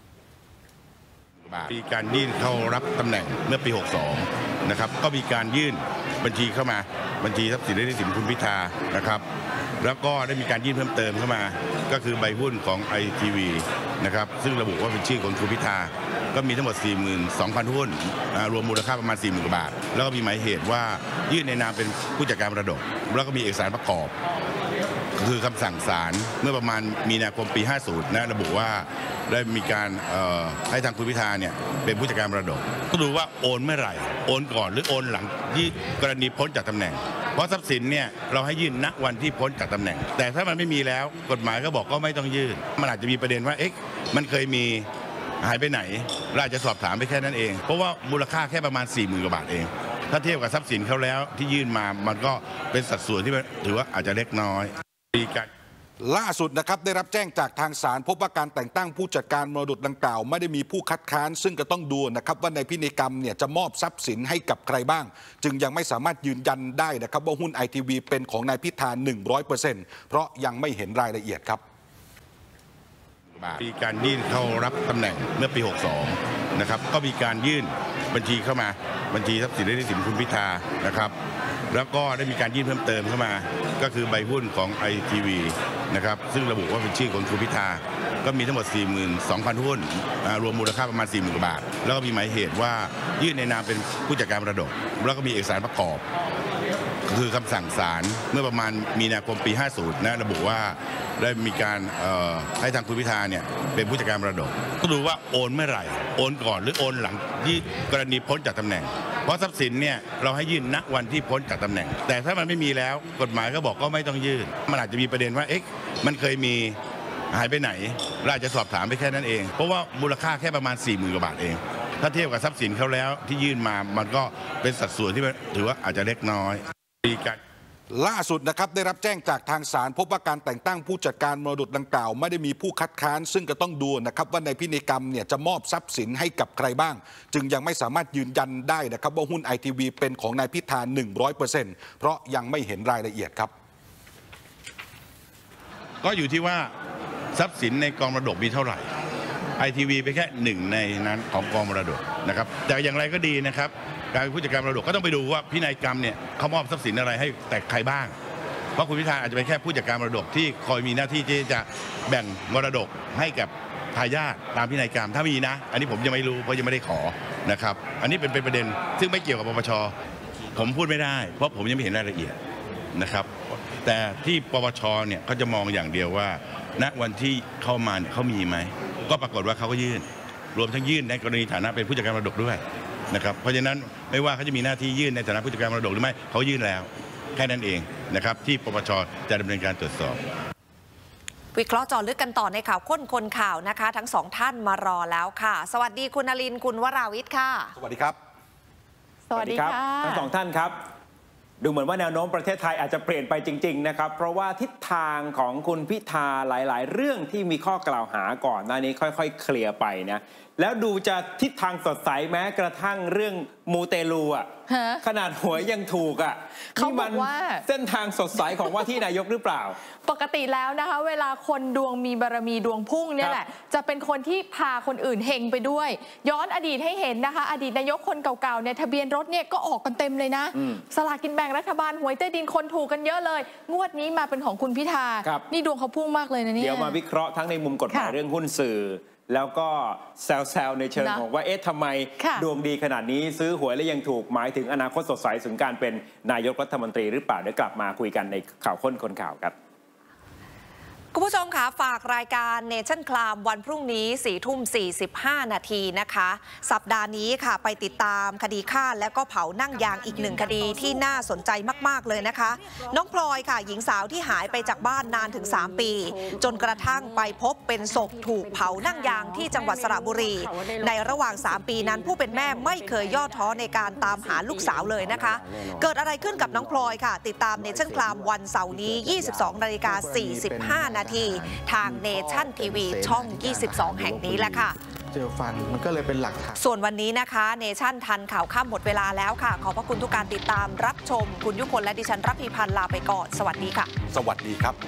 มีการยื่นเข้ารับตำแหน่งเมื่อปีหกสองนะครับก็มีการยื่นบัญชีเข้ามาบัญชีทรัพย์สินและหนี้สินคุณพิธานะครับแล้วก็ได้มีการยื่นเพิ่มเติมเข้ามาก็คือใบหุ้นของไอทีวีนะครับซึ่งระบุว่าเป็นชื่อของคุณพิธาก็มีทั้งหมด สี่หมื่นสองพัน หุ้นรวมมูลค่าประมาณ สี่หมื่น กว่าบาทแล้วก็มีหมายเหตุว่ายื่นในนามเป็นผู้จัดการมรดกแล้วก็มีเอกสารประกอบคือคำสั่งศาลเมื่อประมาณมีนาคมปีห้าสิบนะระบุว่าได้มีการให้ทางคุณพิธาเนี่ยเป็นผู้จัดการมรดกก็ดูว่าโอนเมื่อไหร่โอนก่อนหรือโอนหลังที่กรณีพ้นจากตำแหน่งเพราะทรัพย์สินเนี่ยเราให้ยื่นณวันที่พ้นจากตำแหน่งแต่ถ้ามันไม่มีแล้วกฎหมายก็บอกก็ไม่ต้องยื่นมันอาจจะมีประเด็นว่าเอ๊ะมันเคยมีหายไปไหนเราอาจจะสอบถามไปแค่นั้นเองเพราะว่ามูลค่าแค่ประมาณ สี่หมื่น กว่าบาทเองถ้าเทียบกับทรัพย์สินเขาแล้วที่ยื่นมามันก็เป็นสัดส่วนที่ถือว่าอาจจะเล็กน้อยมีการล่าสุดนะครับได้รับแจ้งจากทางศาลพบว่าการแต่งตั้งผู้จัดการมรดกดังกล่าวไม่ได้มีผู้คัดค้านซึ่งก็ต้องดูนะครับว่าในพินัยกรรมเนี่ยจะมอบทรัพย์สินให้กับใครบ้างจึงยังไม่สามารถยืนยันได้นะครับว่าหุ้นไอทีวีเป็นของนายพิธา หนึ่งร้อยเปอร์เซ็นต์ เพราะยังไม่เห็นรายละเอียดครับมีการยื่นเข้ารับตำแหน่งเมื่อปีหกสองนะครับก็มีการยื่นบัญชีเข้ามาบัญชีทรัพย์สินและหนี้สินคุณพิธานะครับแล้วก็ได้มีการยื่นเพิ่มเติมเข้ามาก็คือใบหุ้นของไอทีวีนะครับซึ่งระบุว่าเป็นชื่อของคุณพิธาก็มีทั้งหมด สี่หมื่นสองพัน หุ้นรวมมูลค่าประมาณ สี่หมื่น กว่าบาทแล้วก็มีหมายเหตุว่ายื่นในนามเป็นผู้จัดการมรดกแล้วก็มีเอกสารประกอบคือคำสั่งศาลเมื่อประมาณมีนาคมปีห้าสิบนะระบุว่าได้มีการให้ทางคุณพิธาเนี่ยเป็นผู้จัดการมรดกก็ดูว่าโอนเมื่อไหร่โอนก่อนหรือโอนหลังที่กรณีพ้นจากตำแหน่งเพราะทรัพย์สินเนี่ยเราให้ยื่นณวันที่พ้นจากตำแหน่งแต่ถ้ามันไม่มีแล้วกฎหมายก็บอกก็ไม่ต้องยื่นมันอาจจะมีประเด็นว่าเอ๊ะมันเคยมีหายไปไหนเราอาจจะสอบถามไปแค่นั้นเองเพราะว่ามูลค่าแค่ประมาณ สี่หมื่น กว่าบาทเองถ้าเทียบกับทรัพย์สินเขาแล้วที่ยื่นมามันก็เป็นสัดส่วนที่ถือว่าอาจจะเล็กน้อยล่าสุดนะครับได้รับแจ้งจากทางศาลพบว่าการแต่งตั้งผู้จัดการมรดกดังกล่าวไม่ได้มีผู้คัดค้านซึ่งก็ต้องดูนะครับว่าในพินัยกรรมเนี่ยจะมอบทรัพย์สินให้กับใครบ้างจึงยังไม่สามารถยืนยันได้นะครับว่าหุ้น ไอ ที วี เป็นของนายพิธา หนึ่งร้อยเปอร์เซ็นต์ เพราะยังไม่เห็นรายละเอียดครับก็อยู่ที่ว่าทรัพย์สินในกองมรดกมีเท่าไหร่ ไอ ที วี เป็นแค่หนึ่งในนั้นของกองมรดกนะครับแต่อย่างไรก็ดีนะครับการเป็นผู้จัดการมรดกก็ต้องไปดูว่าพินัยกรรมเนี่ยเขามอบทรัพย์สินอะไรให้แต่ใครบ้างเพราะคุณพิธาอาจจะเป็นแค่ผู้จัดการมรดกที่คอยมีหน้าที่ที่จะแบ่งมรดกให้กับทายาทตามพินัยกรรมถ้ามีนะอันนี้ผมยังไม่รู้เพราะยังไม่ได้ขอนะครับอันนี้เป็นเป็นประเด็นซึ่งไม่เกี่ยวกับปปช.ผมพูดไม่ได้เพราะผมยังไม่เห็นรายละเอียดนะครับแต่ที่ปปช.เนี่ยเขาจะมองอย่างเดียวว่าณวันที่เข้ามาเขามีไหมก็ปรากฏว่าเขาก็ยื่นรวมทั้งยื่นในกรณีฐานะเป็นผู้จัดการมรดกด้วยนะครับเพราะฉะนั้นไม่ว่าเขาจะมีหน้าที่ยื่นในฐานะผู้จัดการมรดกหรือไม่เขายื่นแล้วแค่นั้นเองนะครับที่ปปช.จะดำเนินการตรวจสอบวิเคราะห์เจาะลึกกันต่อในข่าวค้นคนข่าวนะคะทั้งสองท่านมารอแล้วค่ะสวัสดีคุณนลินทร์คุณวราวิทย์ค่ะสวัสดีครับสวัสดีค่ะทั้งสองท่านครับดูเหมือนว่าแนวโน้มประเทศไทยอาจจะเปลี่ยนไปจริงๆนะครับเพราะว่าทิศทางของคุณพิธาหลายๆเรื่องที่มีข้อกล่าวหาก่อนหน้านี้ค่อยๆเคลียร์ไปนะแล้วดูจะทิศทางสดใสแม้กระทั่งเรื่องมูเตลูอ่ะขนาดหวยยังถูกอ่ะเขาบอกว่าเส้นทางสดใสของว่าที่นายกหรือเปล่าปกติแล้วนะคะเวลาคนดวงมีบารมีดวงพุ่งเนี่ยแหละจะเป็นคนที่พาคนอื่นเฮงไปด้วยย้อนอดีตให้เห็นนะคะอดีตนายกคนเก่าๆเนี่ยทะเบียนรถเนี่ยก็ออกกันเต็มเลยนะสลากกินแบ่งรัฐบาลหวยใต้ดินคนถูกกันเยอะเลยงวดนี้มาเป็นของคุณพิธานี่ดวงเขาพุ่งมากเลยนะเนี่ยเดี๋ยวมาวิเคราะห์ทั้งในมุมกฎหมายเรื่องหุ้นสื่อแล้วก็แซวๆในเชิงของว่าเอ๊ะทำไมดวงดีขนาดนี้ซื้อหวยแล้วยังถูกหมายถึงอนาคตสดใสถึงการเป็นนายกรัฐมนตรีหรือเปล่าเดี๋ยวกลับมาคุยกันในข่าวค้นคนข่าวครับคุณผู้ชมคะฝากรายการเนชั่นคลามวันพรุ่งนี้สี่ทุ่มสี่สิบห้านาทีนะคะสัปดาห์นี้ค่ะไปติดตามคดีฆ่าและก็เผานั่งยางอีกหนึ่งคดีที่น่าสนใจมากๆเลยนะคะน้องพลอยค่ะหญิงสาวที่หายไปจากบ้านนานถึงสามปีจนกระทั่งไปพบเป็นศพถูกเผานั่งยางที่จังหวัดสระบุรีในระหว่างสามปีนั้นผู้เป็นแม่ไม่เคยย่อท้อในการตามหาลูกสาวเลยนะคะเกิดอะไรขึ้นกับน้องพลอยค่ะติดตามเนชั่นคลามวันเสาร์นี้ยี่สิบสองนาฬิกาสี่สิบห้านาทีทางเนชั่นทีวีช่องยี่สิบสองแห่งนี้แหละค่ะเจอฟันมันก็เลยเป็นหลักฐานส่วนวันนี้นะคะเนชั่นทันข่าวค่ำหมดเวลาแล้วค่ะขอบพระคุณทุกการติดตามรับชมคุณยุคนและดิฉันรับพีพันธ์ลาไปก่อนสวัสดีค่ะสวัสดีครับ